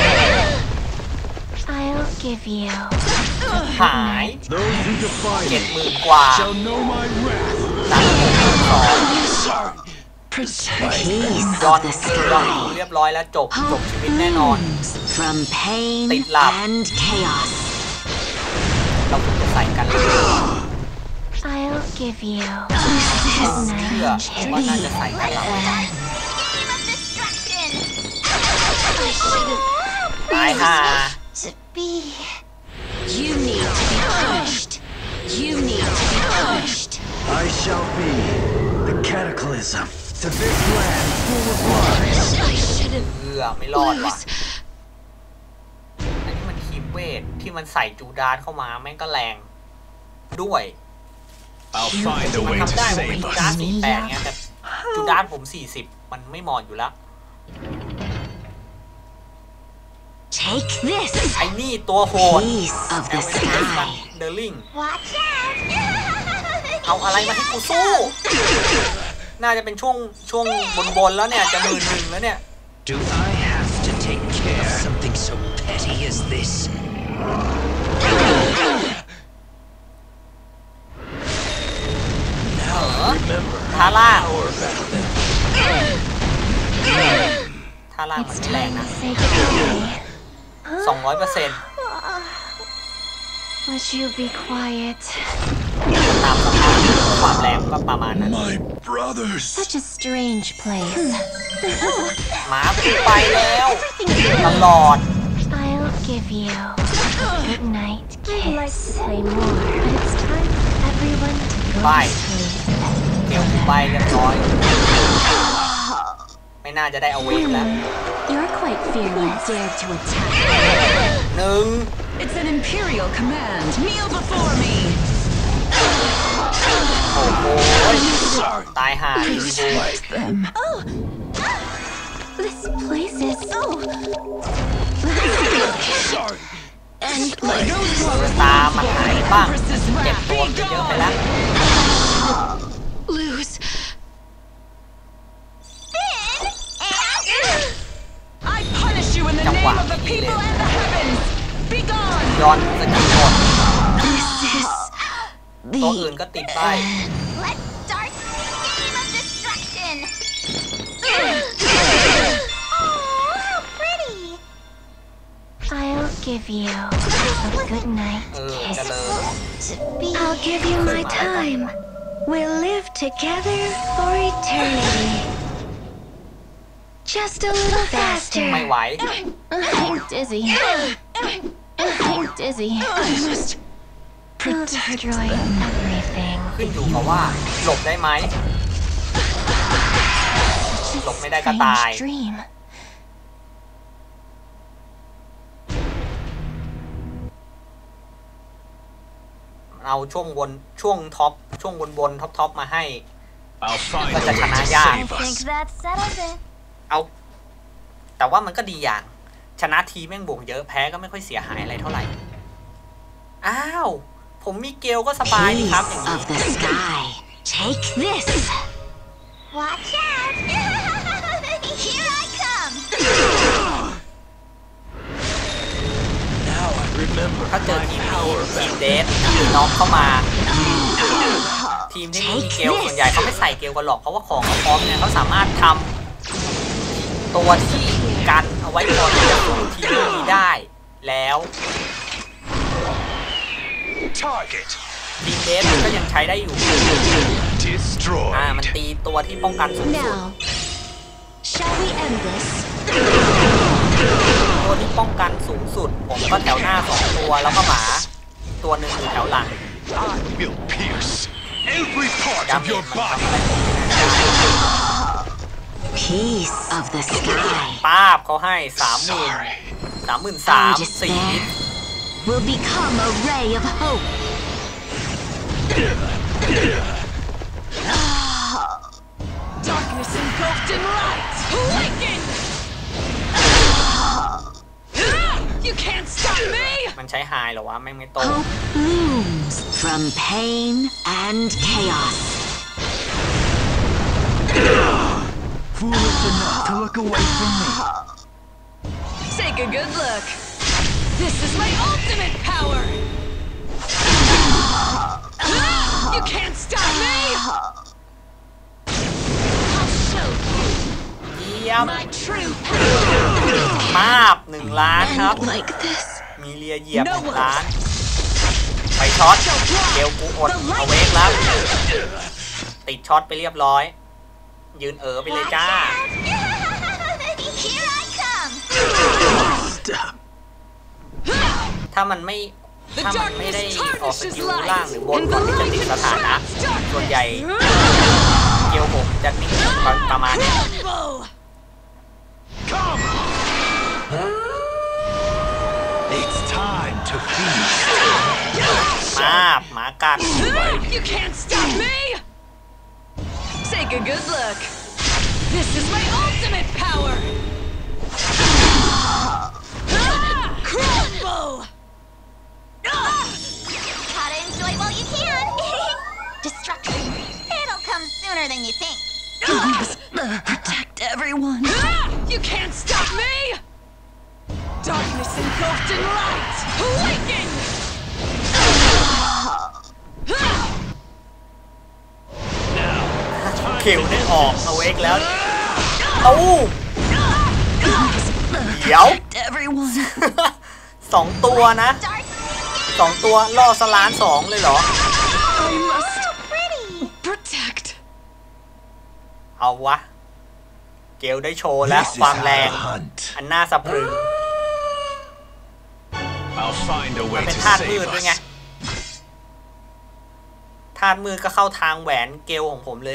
I'll give you
หาย
Those who defy
เจ็ด
me
หมื่นกว่า
shall know my wrath.
สามหมื่นสอง
Protect
piece
ย้อน
of the
ย้อน
sky.
เรียบร้อยแล้วจบจบชีวิตแน่นอน
From pain
Tịt lạp.
and chaos.
เราควรจะใส่กันเลย
I'll give you
เชื่อ
night
ว่าน่าจะใส่กันหลับ
Game of destruction.
ตายห่า
to be. You need to be punished. You need to be punished.
I shall be the cataclysm to this land full of lies.
I shouldn't
เอือไม่รอดว่ะ
lose.
อันนี้มันทีมเวทที่มันใส่จูดานเข้ามาแม่งก็แรงด้วย
I'll find a
มัน
way to
ทำได้ผมเป็น
save
จูดาน
us.
สี่แปดไงแต่จูดานผมสี่สิบมันไม่เหมาะอยู่แล้ว
Take this.
ไอ้นี่ตัวโหด
Piece of
แอ
the
ลเวนเดสัน
sky.
เดอร์ลิง
Watch out.
เอาอะไรมาให้กูสู้ น่าจะเป็นช่วงช่วงบนๆแล้วเนี่ย จะหมื่นหนึ่งแล้วเนี่ย
Do I have to take care of something so petty as this? Now I remember
ทาร่า
power back then.
ทาร่ามัน
It's
แรง
time
นะ
to say goodbye.
สองร้อยเปอร์เซ็นต์
Would you be quiet?
ตามสภาพความแรงก็ประมาณนั้น
My brothers.
Such a strange place.
หมากูไปแล้วตลอด
I'll give you a good night kiss. I'd like to play more, but it's time for everyone to go
Bye.
to sleep.
เกลกูไปเรียบร้อย ไม่น่าจะได้เอาเวกแล้ว
You're quite fearless. Dare to attack.
หนึ่ง
It's an imperial command. Kneel before me.
โอ้โหตายห่าอีกที
Protect them.
This place is
Sorry.
and
Those who are
ตามมาหายบ้าง
Empress's
เจ็บ
wrath.
ตัว
Be
ไปเยอะไป
gone.
แล้ว
lose.
I punish you in the
Trong
name
quả
of the
cái gì
people
lên?
and the heavens. Be gone.
ย้อนสกิลหมด
This is
ตัว
the
อื่นก็ติดไป
Let's start Game of Destruction. Oh, how pretty.
I'll give you a good night
เออ
kiss.
เจริญ
I'll give you my time. We'll live together for eternity. Just a little faster.
ไม่ไหว
I'm dizzy. I'm dizzy.
I must
I'll destroy everything.
ขึ้นอยู่กับว่า หลบได้ไหม หลบไม่ได้ก็ตาย
Strange dream.
เอาช่วงบนช่วงท็อปช่วงบนบนท็อปท็อปมาให้
I'll find a
But
way to
that's not
save
I think
us.
that settles it.
เอา แต่ว่ามันก็ดีอย่าง ชนะทีแม่งบวกเยอะแพ้ก็ไม่ค่อยเสียหายอะไรเท่าไหร่ อ้าว ผมมีเกลก็สบายดีครับ อย่าง
Piece
นี้
of the sky. Take this.
Watch out. Here I come.
Now I remember
ถ้าเจอ
my
ทีม
power
ทีม
back
เดทหรือน้องเข้ามา ทีมที่ไม่มีเกลส่วนใหญ่เขาไม่ใส่เกลกันหรอกเพราะว่าของเขาพร้อมเนี่ยเขาสามารถทำตัวที่กันเอาเอาไว้ก่อนที่จะสู้ทีมนี้ได้แล้ว
Target
ทีมเดฟมันก็ยังใช้ได้อยู่
destroyed.
อ่ามันตีตัวที่ป้องกันสูงสุด
Now, shall we end this?
ตัวที่ป้องกันสูงสุดผมก็แถวหน้าสองตัวแล้วก็หมาตัวหนึ่งอยู่แถวหลัง
I will pierce every part
ดา
of
เม
your
จมันทำ
body.
อะไรผมไม่ได้
Piece of the sky
ป้าบเขาให้สามหมื่น
Sorry.
สามหมื่นสาม
and
สี่
despair will become a ray of hope.
Darkness engulfed in light! Awaken! You can't stop me!
มันใช้ไฮเหรอวะไม่งไม่โต
Hope blooms from pain and chaos.
Foolish enough to look away from me.
Take a good look. This is my ultimate power! You can't stop me! I'll show
เยี่ยม
you my true power!
ป้าบหนึ่งล้านครับ
And like this.
มีเลียเหยียบหนึ่งล้าน ไปช็อตเกลกูอดเอาเวกแล้ว ติดช็อตไปเรียบร้อย ยืนเอ๋อไปเลยจ้า
Here I come.
Stop.
ถ้ามันไม่ ถ้ามันไม่ได้ออกสกิลล่างหรือบนก่อนที่จะติดสถานะ ส่วนใหญ่เกลผมจะนิ่งประมาณนี้
Come. It's time to feast.
มาบหมากัด
You can't stop me! Take a good look. This is my ultimate power! Crumble!
Gotta enjoy while you can. Destruction. It'll come sooner than you think.
Protect everyone.
You can't stop me! Darkness engulfed in light! Awaken!
เขียวได้ออกเอาเวกแล้วตู้เดี๋ยว
Everyone.
สองตัวนะ
Dark.
สองตัวล่อสลานสองเลยเหรอ
I must
So pretty.
Protect!
เอาวะ เกลได้โชว์แล้ว
This is
ความ
how
แรง
to hunt.
อันน่าสะพรึง
I'll find a
มัน
way
เป็น
to
ธาตุมื
save
ดด้วยไง
us.
ธาตุมืดก็เข้าทางแหวนเกลของผมเลย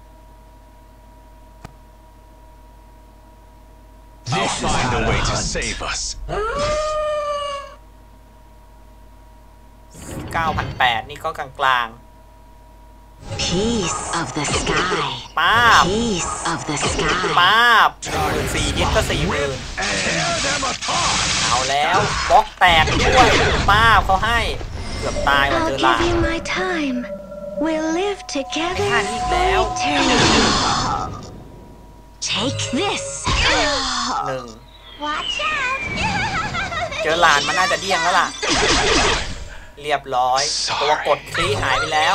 I'll find a way to save us.
เก้าพันแปดนี่ก็กลาง
Piece of the sky.
ๆป้าบ
Piece of the sky.
ป้าบหนึ่งหมื่นสี่ดิสก็สี่หมื่น
Tear them apart.
เอาแล้วบล็อกแตกด้วยป้าบเขาให้ เกือบตายว่ะ
I'll
เจอหลา
give you my time. We'll live together
Can't eat now.
for eternity. Take this.
หนึ่ง
Watch out.
เจอหลานมันน่าจะเดี้ยงแล้วล่ะ เรียบร้อย ตัวกดคลีหายไปแล้ว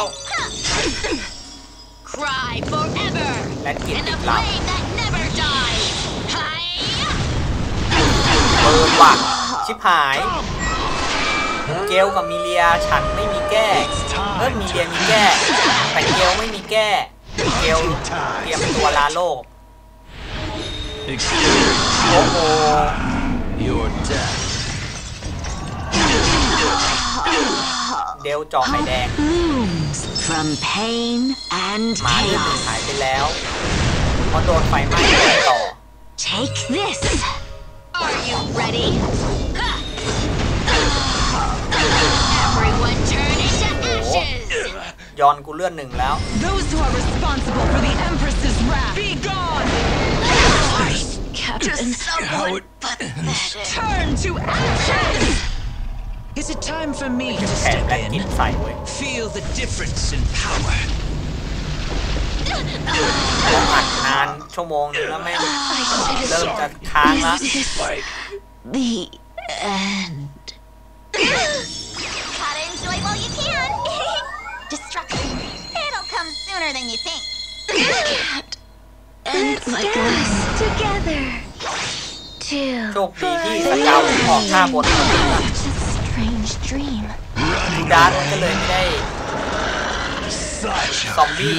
Cry forever.
และกิน
And
ติ
a
ดหลับ
flame that never dies. Hi-ya.
เปิดว่ะ ชิบหาย เกลกับมิเลียฉันไม่มีแก้เออมิเลียมีแก้ แต่เกลไม่มีแก้ เกลเตรียมตัวลาโลก โอ้โห
Your death.
เดลเจาะไข่แดง
Blooms from pain and
หมาเลือดหนึ่ง
chaos.
หายไปแล้วเพราะโดนไฟไหม้ไปต่อ
Take this.
Are you ready? Ha! Everyone turn into ashes.
ย้อนกูเลือดหนึ่งแล้ว
Those who are responsible for the Empress's wrath, be gone!
Captain.
Someone pathetic.
Turn to ashes!
Is it time for me to
แขน
step
และกิน
in?
ใส่เว้ย
Feel the difference in power.
ผมอัดนานชั่วโมงนึงแล้วแม่ง
I should
เริ่ม
have
จะค้างละ
This is the end.
Gotta enjoy while you can. Destruction. It'll come sooner than you think.
Can't end like this together. too.
โชคดีที่สเกลออกท่าบน
Such a strange dream.
ดูดาร์กมันก็เลยไม่ได้
Such a
ซอมบี้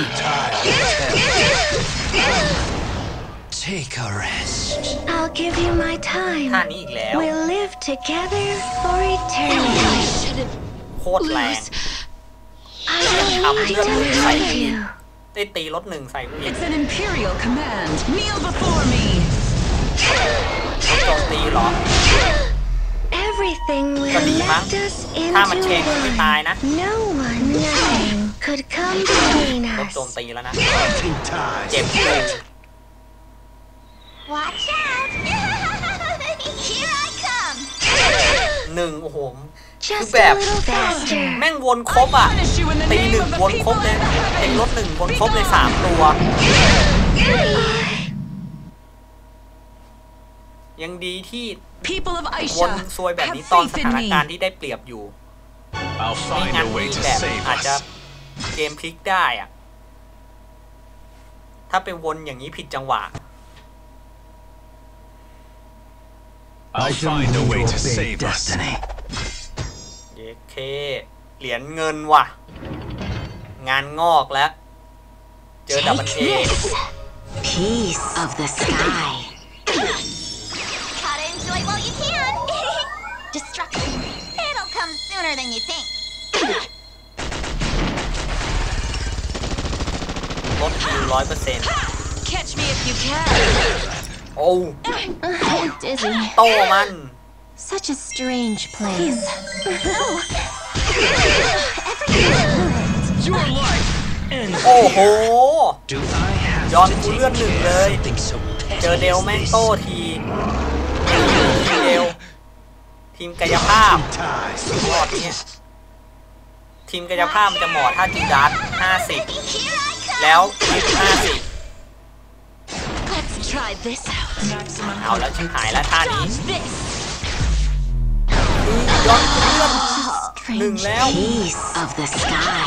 Take a rest.
I'll give you my
ท่า
time.
นี้อีกแล้ว
We'll live together for eternity.
Shouldn't
โคตรแรง
lose.
I will
I'm
wait
really
for
fighting.
you.
ได้ตีรถหนึ่งใส่ผู้หญิง
It's an imperial command. Kneel before me.
โจมตีเหรอ
Everything will
Còn đi mà.
lift us
ถ้ามัน
into
เชงก็ไม่ตาย
one.
นะ
No one, nothing could come between
รถ
us.
โจมตีแล้วนะ
hunting time.
เจ็บเลย
Watch out! Here I come!
หนึ่งโอ้โห
Just
Cứ
a
bẹp.
little faster.
แม่งวนครบอ่ะ
Punish you in the
ตีห
name
นึ่ง
of the
วนครบ
people
เลย
of
ตี
heaven.
รถหนึ่งวนครบเลยสามตัว ยังดีที่
People of
วน
Aisha,
ซวยแบบนี้
have
ตอน
faith
ส
in
ถาน
me.
การณ์ที่ได้เปรียบอยู่
I'll
ไม่
find
งั้น
a way
มี
to
แบบ
save
อาจจะ
us.
เกมพลิกได้อ่ะ ถ้าไปวนอย่างนี้ผิดจังหวะ
I'll find a way to save us.
เยเค เหรียญเงินว่ะ งานงอกแล้ว เจอดับเบิลเอ
Piece of the sky.
Gotta enjoy while you can! Destruction. It'll come sooner than you think.
ลดคิวร้อยเปอร์เซ็นต์
Catch me if you can.
โอ้
I'm dizzy.
โตมัน
Such a strange place.
Your life ends
โอ้โห
Do I have
Giòn
to
của
take
lươn
care
đừng
of
lời.
something so
เจอ
petty
เดล
as
แม่ง
this?
โต้ทีทีเดลทีมกายภาพ
Time.
ยอดเนี่ยทีมกายภาพมันจะเหมาะถ้าจีดัสห้าสิบ
Here I come!
แล้วยิปห้าสิบ
Let's try this out.
เอาแล้วชิบหายแล้วท่านี้
This.
ยอดเลื่อน หนึ่ง
Strange
แล้ว
piece of the sky.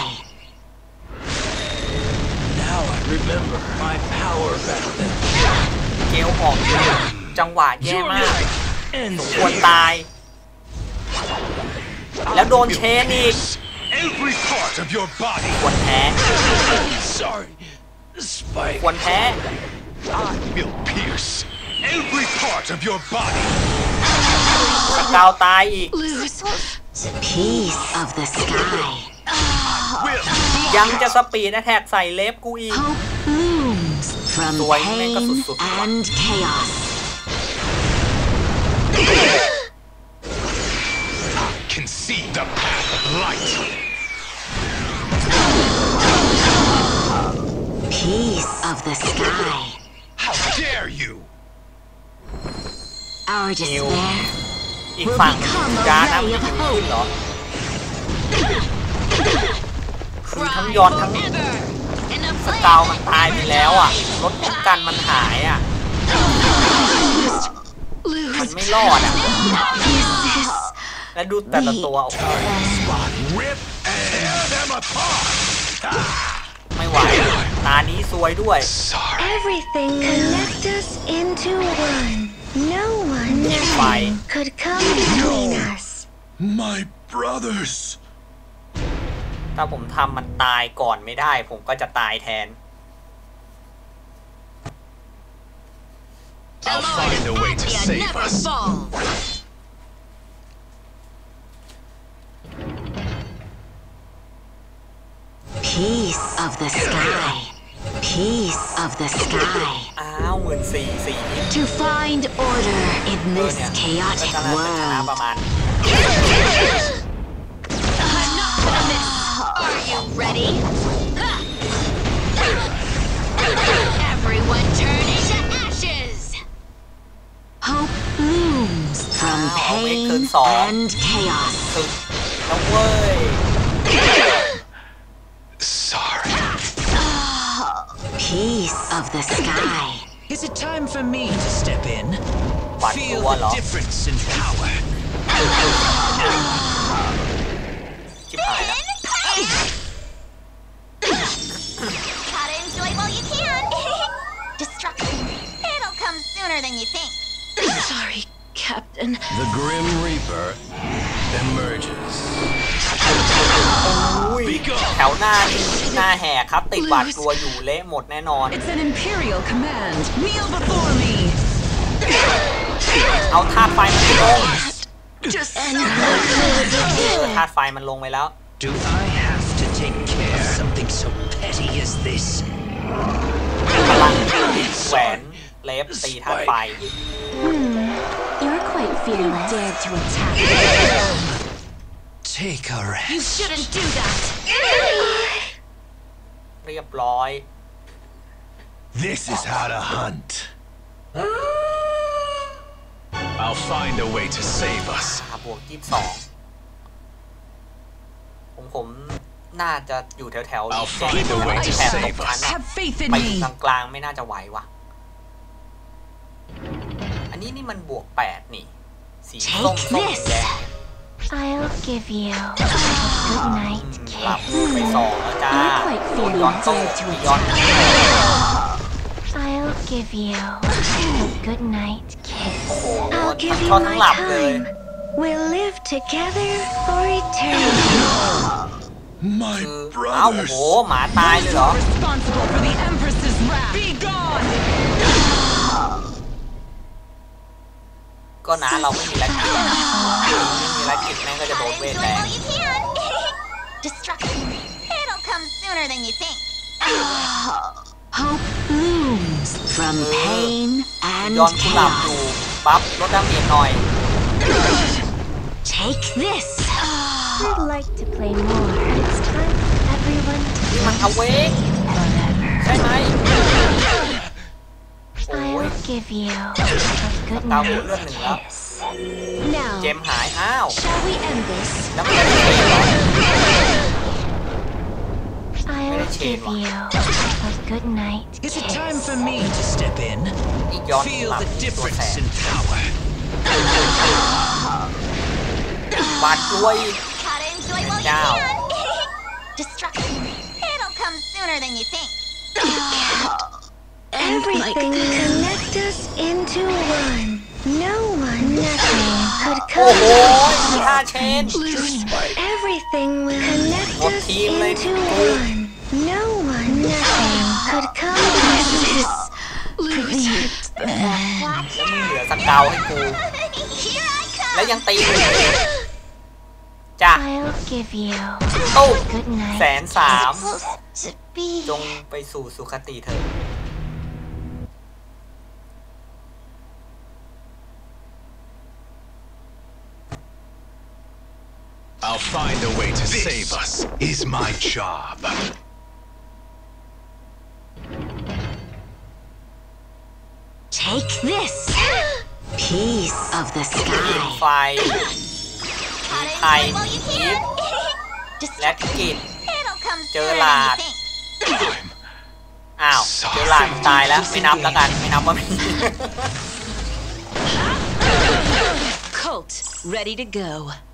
Now I remember my power back then.
เกลออกจังหวะแย่
Your
มาก
life ends
ควรตาย แล้วโดนเชนอีก
Every part of your body.
ควรแพ้
Sorry, Spike.
ควรแพ้
I will pierce every part of your body.
สกาวตายอีก
Lose.
Piece of the sky.
Will
ยังจะสปีดแอทแทกใส่เล็บกูอีก
Hope blooms from
Rồi,
pain
men có sụt sụt quá.
and chaos.
can see the path of light.
Piece of the sky.
How dare you?
Our despair
อีกฝั่งจานะมันจะขึ้นเหรอ คือทั้งยอนทั้ง
In a
สกาวมันตายไปแล้วอ่ะ รถป้องกันมันหายอ่ะ มันไม่รอดอ่ะ และดูแต่ละตัวโอ้โห
Spot, rip, and tear them apart.
ไม่ไหว ตานี้ซวยด้วย
Sorry.
Everything connect us into one. No one,
Bye.
nothing could come between us.
My brothers.
ถ้าผมทำมันตายก่อนไม่ได้ ผมก็จะตายแทน
I'll find a way to save
Never
us.
falls.
Piece of the sky. Piece of the sky.
อ้าวหมื่นสี่สี่นิด
To find order in
เออ
this
เนี่ยก็
chaotic
จะน่าจะชนะประ
world.
มาณ
Are you ready? Everyone turn into ashes!
Hope blooms from
Wow, ông ấy
pain
cơn sỏ.
and chaos.
สุดแล้วเว้ย
Sorry.
Piece of the sky.
Is it time for me to step in?
Bạn
Feel
của
the
nó.
difference in power.
ชิบหายแล้ว
Gotta enjoy while you can! Destruction. It'll come sooner than you think.
Sorry,
The Grim Reaper emerges.
อุ้ยแถวหน้านี่หน้าแหกครับติดบาดกลัวอยู่เละหมดแน่นอน
It's an imperial command. Kneel before me.
เอาธาตุไฟมันลง
Just
เออธาตุไฟมันลงไปแล้ว
Do I have to take care of something so petty as this?
พลังแหวนเล็บตีธาตุไฟ
Hmm. You're quite fearless. You dared to attack.
Take a
you
rest.
shouldn't do that.
เรียบร้อย
This is how to hunt. I'll find a way to save us.
บวกยี่สิบสองผมผมน่าจะอยู่แถวแถว
I'll
เจ็ด
find a way to
แถบตก
save
ชั้น
us.
Have faith in
ไปถึง
me.
กลางๆไม่น่าจะไหววะอันนี้นี่มันบวกแปดนี่สีส้ม
Take
ส้ม
this.
แดง
I'll give you a good night
หลับ
kiss.
ไปสองแล้วจ้า
You're quite
โดนย้อน
fearless.
โต้
Dared to
ย้อน
I'll give you a good night kiss.
โอ้โห
I'll give
ทั้ง
you
ช็อตทั้ง
my
หลับเลย
time. We'll live together for eternity.
My
คือเอ้าโอ้โห
brothers.
หมาตายเลยเหรอ
Responsible for the Empress's wrath. Be gone.
ก็นะเราไม่มีแรงกิจไม่มีแรงกิจแม่งก็จะโดน
Gotta
เวท
enjoy
แรง
while you can. Destruction. It'll come sooner than you think.
Hope blooms from pain and
ย้อนกุหลาบอ
chaos.
ยู่ปั๊บลดดาเมจหน่อย
Take this. I'd like to play more. It's time for everyone to
นี่มันเอาเวก
forever.
ใช่ไหมโอ้ย
I'll give you a good
ดาวหัวเลือด
night
หนึ่งแล้ว
kiss.
เจ
Now,
มหายอ้าว
shall we end this?
แล้วมันจะเชนเหรอ
I'll give you a good night
Is it
kiss.
time for me to step in?
อีกย้อน
Feel
หลับ
the
ตัวแส
difference
บ
in power.
บาดกล้วย
Gotta enjoy while you
Down.
can. Destruction. It'll come sooner than you think.
Everything connect us into one. No one, nothing could
โอ้โห
come.
มีท่าเชน
Everything will connect
Một
us
team lên.
into one. No one, nothing could come between us. Protect them.
แล้วมึงเหลือสเกาวให้กู
Here I come.
แล้วยังตีเลยจ้ะ
I'll give you
ตู้
a good night.
แสนสาม
Supposed to be.
จงไปสู่สุคติเถอะ
I'll find a way to save us. Is my job.
Take this. Piece of the
ไฟ
sky.
มี
Gotta
ไทย
enjoy while
มี
you
อีฟ
can.
และกิจ
It'll come
Chờ
sooner
là-
than you think.
Time.
อ้าวเจอหลานตายแล้วไม่นับแล้วกันไม่นับว่ามี
Colt, ready to go.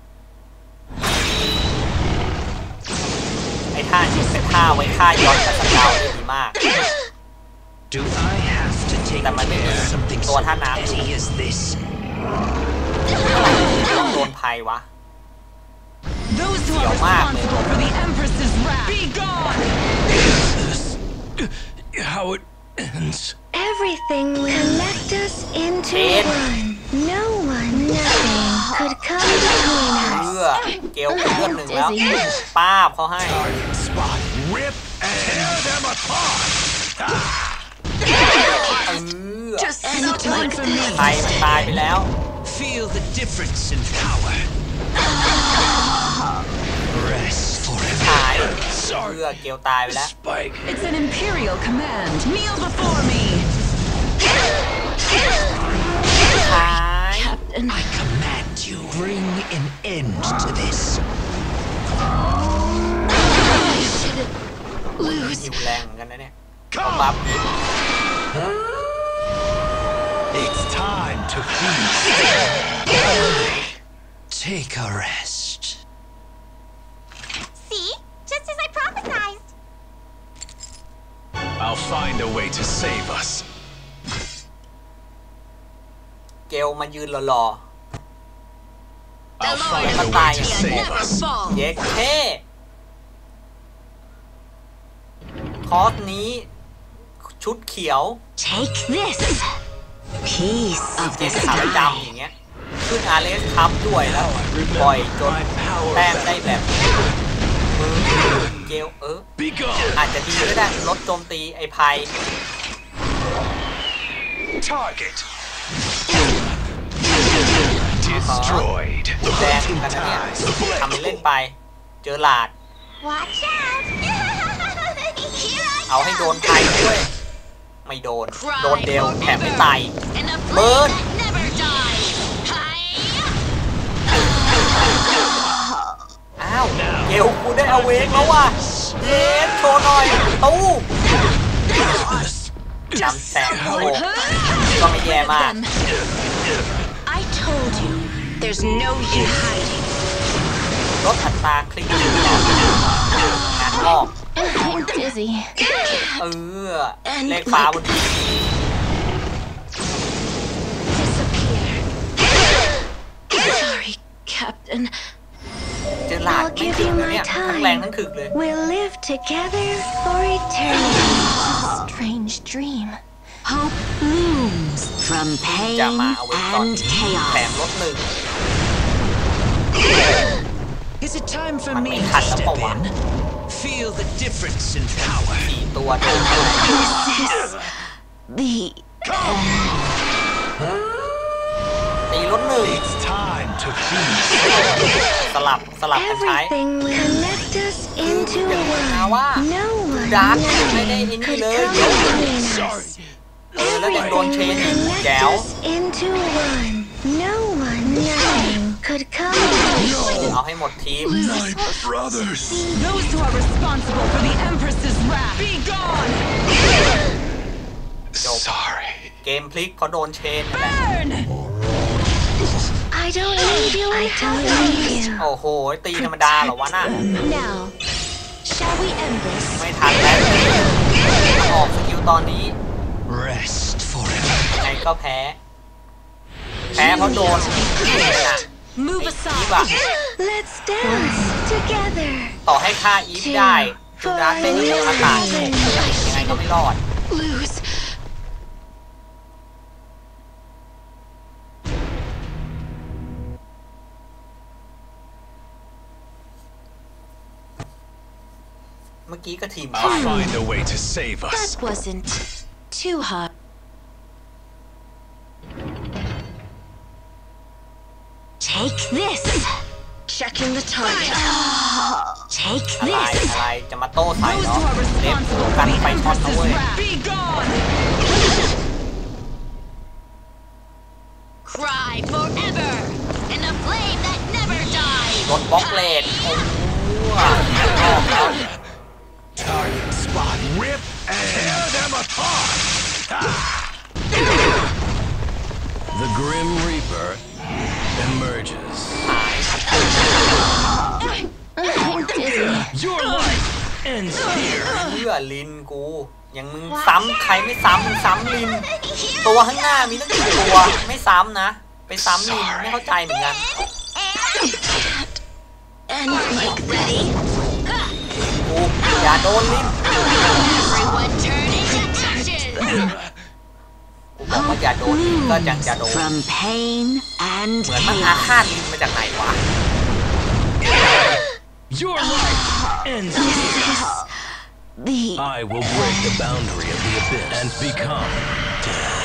ไอ้ท่านี้เป็นท่าไว้ฆ่าย้อนกับสเกาวได้ดีมาก
Do I have to take
Tama din
care
yun.
of something so
Tuwa na.
petty as this?
ต้องโดนภัยวะ
Those who are
Siêu mạc này.
responsible for the Empress's wrath. Be gone.
How it ends.
Everything will connect us into
Đến.
one. No one, nothing could come between
เพื่
us.
อเกลเลือดหนึ่งแล้ว ป้าบเขาให้
Spot. Rip and tear them apart.
เออ
Just no time for me.
ไทยมันตายไปแล้ว
Feel the difference in power. Rest forever.
หายเพื่อเกลตายไปแล้ว
Spike.
It's an imperial command. Kneel before me.
หาย
I command you, bring an end to this.
หิวแรงเหมือนกันนะเนี่ยเอาบัฟอีก
It's time to feast.
Take a rest.
See? Just as I prophesized.
I'll find a way to save us.
เกลมายืนรอ
loyalty never fall.
เย็กเท่คอร์สนี้ชุดเขียว
Take this. Piece of
เจ็
the
ดขาประจำ
sky.
อย่างเงี้ยขึ้นอาร์เรสคัพด้วยแล้วปล่อยจนแต้มได้แบบมือเกลเออ
Be gone.
อาจจะดีก็ได้ลดโจมตีไอ้ไพ
Target. Destroyed.
แดงกันนะเนี่ยทำเป็นเล่นไปเจอหลาด
Watch out! Here I
เอาให้โดนไพด้วยไม่โดนโดนเดลแถมไม่ตาย
And a
Burn.
flame that never dies. Hi.
อ้าวเกลกูได้เอาเวกแล้วว่ะเยสโชว์หน่อยตู้จำแสงโอ้ก็ไม่แย่มาก
I told you, there's no use hiding.
ลดอัตราคลิกงานออก
I'm dizzy.
เออเลขฟ้าบนที
Disappear. Sorry, Captain.
เจอหลาดไม่จริงเลยเนี่ยทั้งแรงทั้งถึกเลย
We'll live together for eternity. Strange dream. Hope blooms from
จะ
pain
มาเอาไว้ก่อน
and
แถม
chaos.
ลดหนึ่ง
Is it time for
Mày
me
bị
to
thành lắm
step
không ạ?
in? Feel the difference in power.
สี่ตัวเดิน
This is the end.
ตีลดหนึ่ง
It's time to feast.
สลับสลับกันใช้
Everything will connect us into
อย่างนี้นะ
one.
ว่า
No one
ดาร์กไม่ได้ไอ้นี่
could
เลย
come
เดี๋ยว
between
Sorry.
us.
เออแล้วยังโดนเชน
Everything
อีก
connect
แจ๋ว
us into one. No one, nothing could come between.
เอาให้หมดทีม
My brothers.
Those who are responsible for the Empress's wrath, be gone!
Sorry.
เกมพลิกเพราะโดนเชนนั่นแหละ
Burn!
I don't need you. I don't need you.
โอ้โหตีธรรมดาเหรอวะน่ะ
Now, shall we end this?
ไม่ทันแล้วถ้าออกสกิลตอนนี้
Rest forever.
ยังไงก็แพ้ แพ้เพราะโดนนี่นะ
Move
อี
aside.
ฟอะ
Let's dance together.
ต่อให้ฆ่าอีฟได้จูดาสไม่มีอากาศยังไงก็ไม่รอด
Lose.
เมื่อกี้ก็ทีม
I'll find a way to save us.
That wasn't too hard. Take this. Checking the target. Take
อะไร
this.
อะไรจะมาโต้ใส่
Those
เนาะ
who are
เล็บ
responsible
กั
for
น
the
ไฟช็อตนะ
Empress's
เว้ย
wrath, be gone! Cry forever in a flame that never dies.
รถบล็อกเลดโอ้โหออกแล้ว
Target spot. Rip and tear them apart. The Grim Reaper emerges.
I'm dizzy.
Your life ends here.
เพื่อลินกูยังมึงซ้ำใครไม่ซ้ำมึงซ้ำลิน ตัวข้างหน้ามีตั้งกี่ตัวไม่ซ้ำนะ ไปซ้ำลินไม่เข้าใจเหมือนกัน
And like ready.
กูอย่าโดนลิน
Everyone turn into ashes.
กูบอกว่าอย่าโดนลินก็ยังจะโดน
From pain and
เหมือนมันอา
chaos.
ฆาตลินมาจากไหนวะ
Your life ends here.
The
I will break the boundary of the abyss and become death.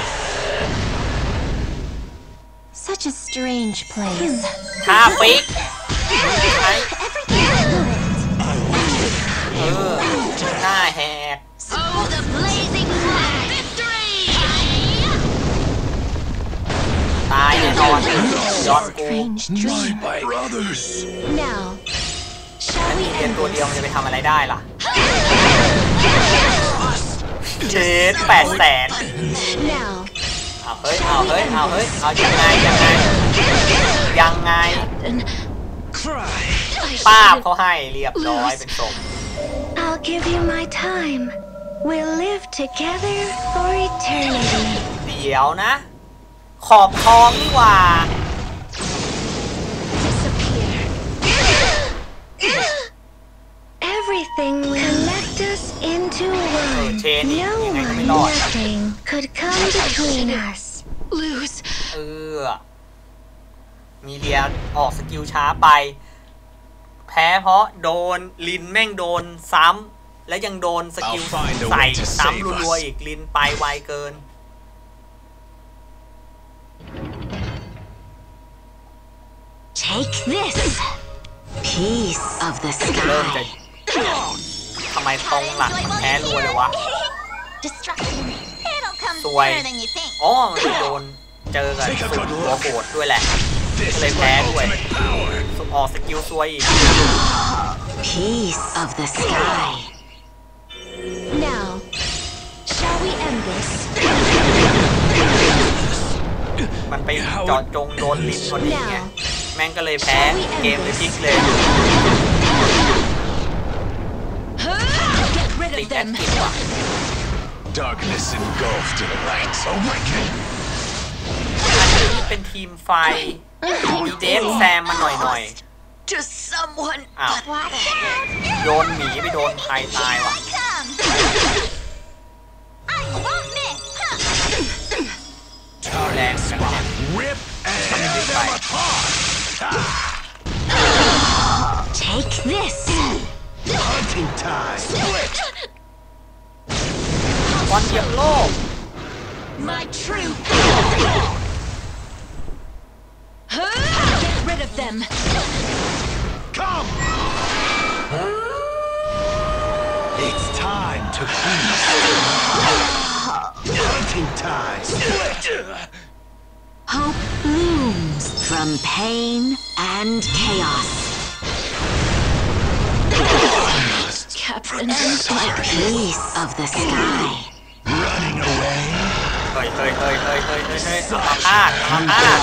such a strange place.
ท่าฟิกใช้เออหน้าแหก
Oh, the blazing flag! Victory!
ตายแน่นอนย้อนกู
Strange dream.
My brothers.
Now, shall we
เรียน
end
ตัวเดียวมัน
this?
จะไปทำอะไรได้ล่ะเจ็ดแปดแสน
Now,
เอาเฮ้ยเอาเฮ้ยเอาเฮ้ยเอายังไงยังไงยังไง
and
Cry.
ป้าบเขาให้เรียบร้อยเป็นศพ
I'll give you my time. We'll live together for eternity.
เดี๋ยวนะ ขอบทองนี่หว่า
Disappear.
นอีก
No
ยังไงก็
one,
ไม่รอด
nothing could come between us.
Lose.
เออมีเลียออกสกิลช้าไป แพ้เพราะโดนลินแม่งโดนซ้ำและยังโดนสกิล
I'll find a
ใส่
way to
ซ้ำ
save
รัว
us.
ๆอีกลินไปไวเกิน
Take this. Piece of the
เริ่มจะ
sky.
ทำไมตรงหลังมันแพ้รัวเลยวะ
Destruction. It'll come
สวย
sooner than you think.
อ๋อมันโดนเจอกับสุดหัวโหดด้วยแหละ
This
เลย
is
แพ้
my
ด้วย
ultimate power.
สุดออกสกิลซวยอีก
Piece of the sky. Now, shall we end this?
มันไปเจาะจงโดนลินพอดีไง
Now,
แม่งก็เลยแพ้เกมเลยพลิกเลย
Get rid
ติด
of
แอค
them.
ทีฟว่ะ
Darkness engulfed in the light. Awaken.
อันนี้เป็นทีมไฟ มีเดฟแซมมาหน่อยหน่อย
Just someone.
ๆอ้าว
Watch out.
โยนหมีไปโดนใครตายว่ะ
Come. I won't miss. Huh.
แรงกันเนี่ย
Rip and tear them apart.
take this.
Hunting time.
บอลเหยียบโลก
My true power. Get rid of them.
Come. It's time to feast. Hunting time.
Hope blooms from pain and chaos.
Captain.
Piece of the sky.
Running away.
เฮ้ยเฮ้ยเฮ้ยเฮ้ยเฮ้ยเฮ้ยเฮ้ยเอามาพาดเอามาพาด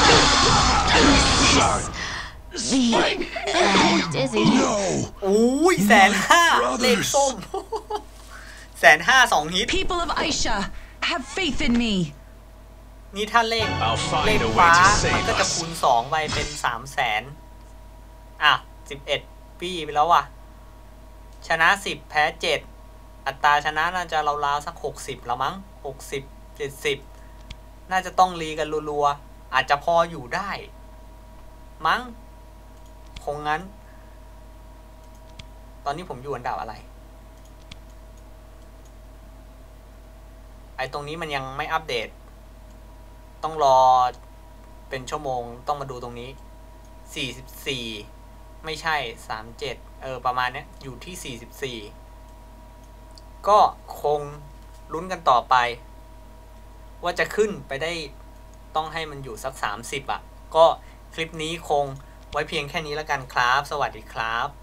The end, is it?
No.
อุ้ยแสนห้าเลขส้ม แสนห้าสองฮิต
People of Aisha, have faith in me.
นี่ถ้าเลข
I'll
เลข
find a
ฟ้า
way to
มัน
save
ก็จะ
us.
คูณสองไปเป็นสามแสนอ่ะสิบเอ็ดปี้ไปแล้วว่ะ ชนะสิบแพ้เจ็ดอัตราชนะน่าจะราวๆสักหกสิบแล้วมั้งหกสิบเจ็ดสิบน่าจะต้องรีกันรัวๆอาจจะพออยู่ได้ มั้งคงงั้น ตอนนี้ผมอยู่อันดับอะไร ไอ้ตรงนี้มันยังไม่อัปเดต ต้องรอเป็นชั่วโมงต้องมาดูตรงนี้สี่สิบสี่ไม่ใช่สามสิบเจ็ดเออประมาณเนี้ยอยู่ที่สี่สิบสี่ก็คงลุ้นกันต่อไป ว่าจะขึ้นไปได้ต้องให้มันอยู่สักสามสิบอ่ะก็คลิปนี้คงไว้เพียงแค่นี้แล้วกันครับสวัสดีครับ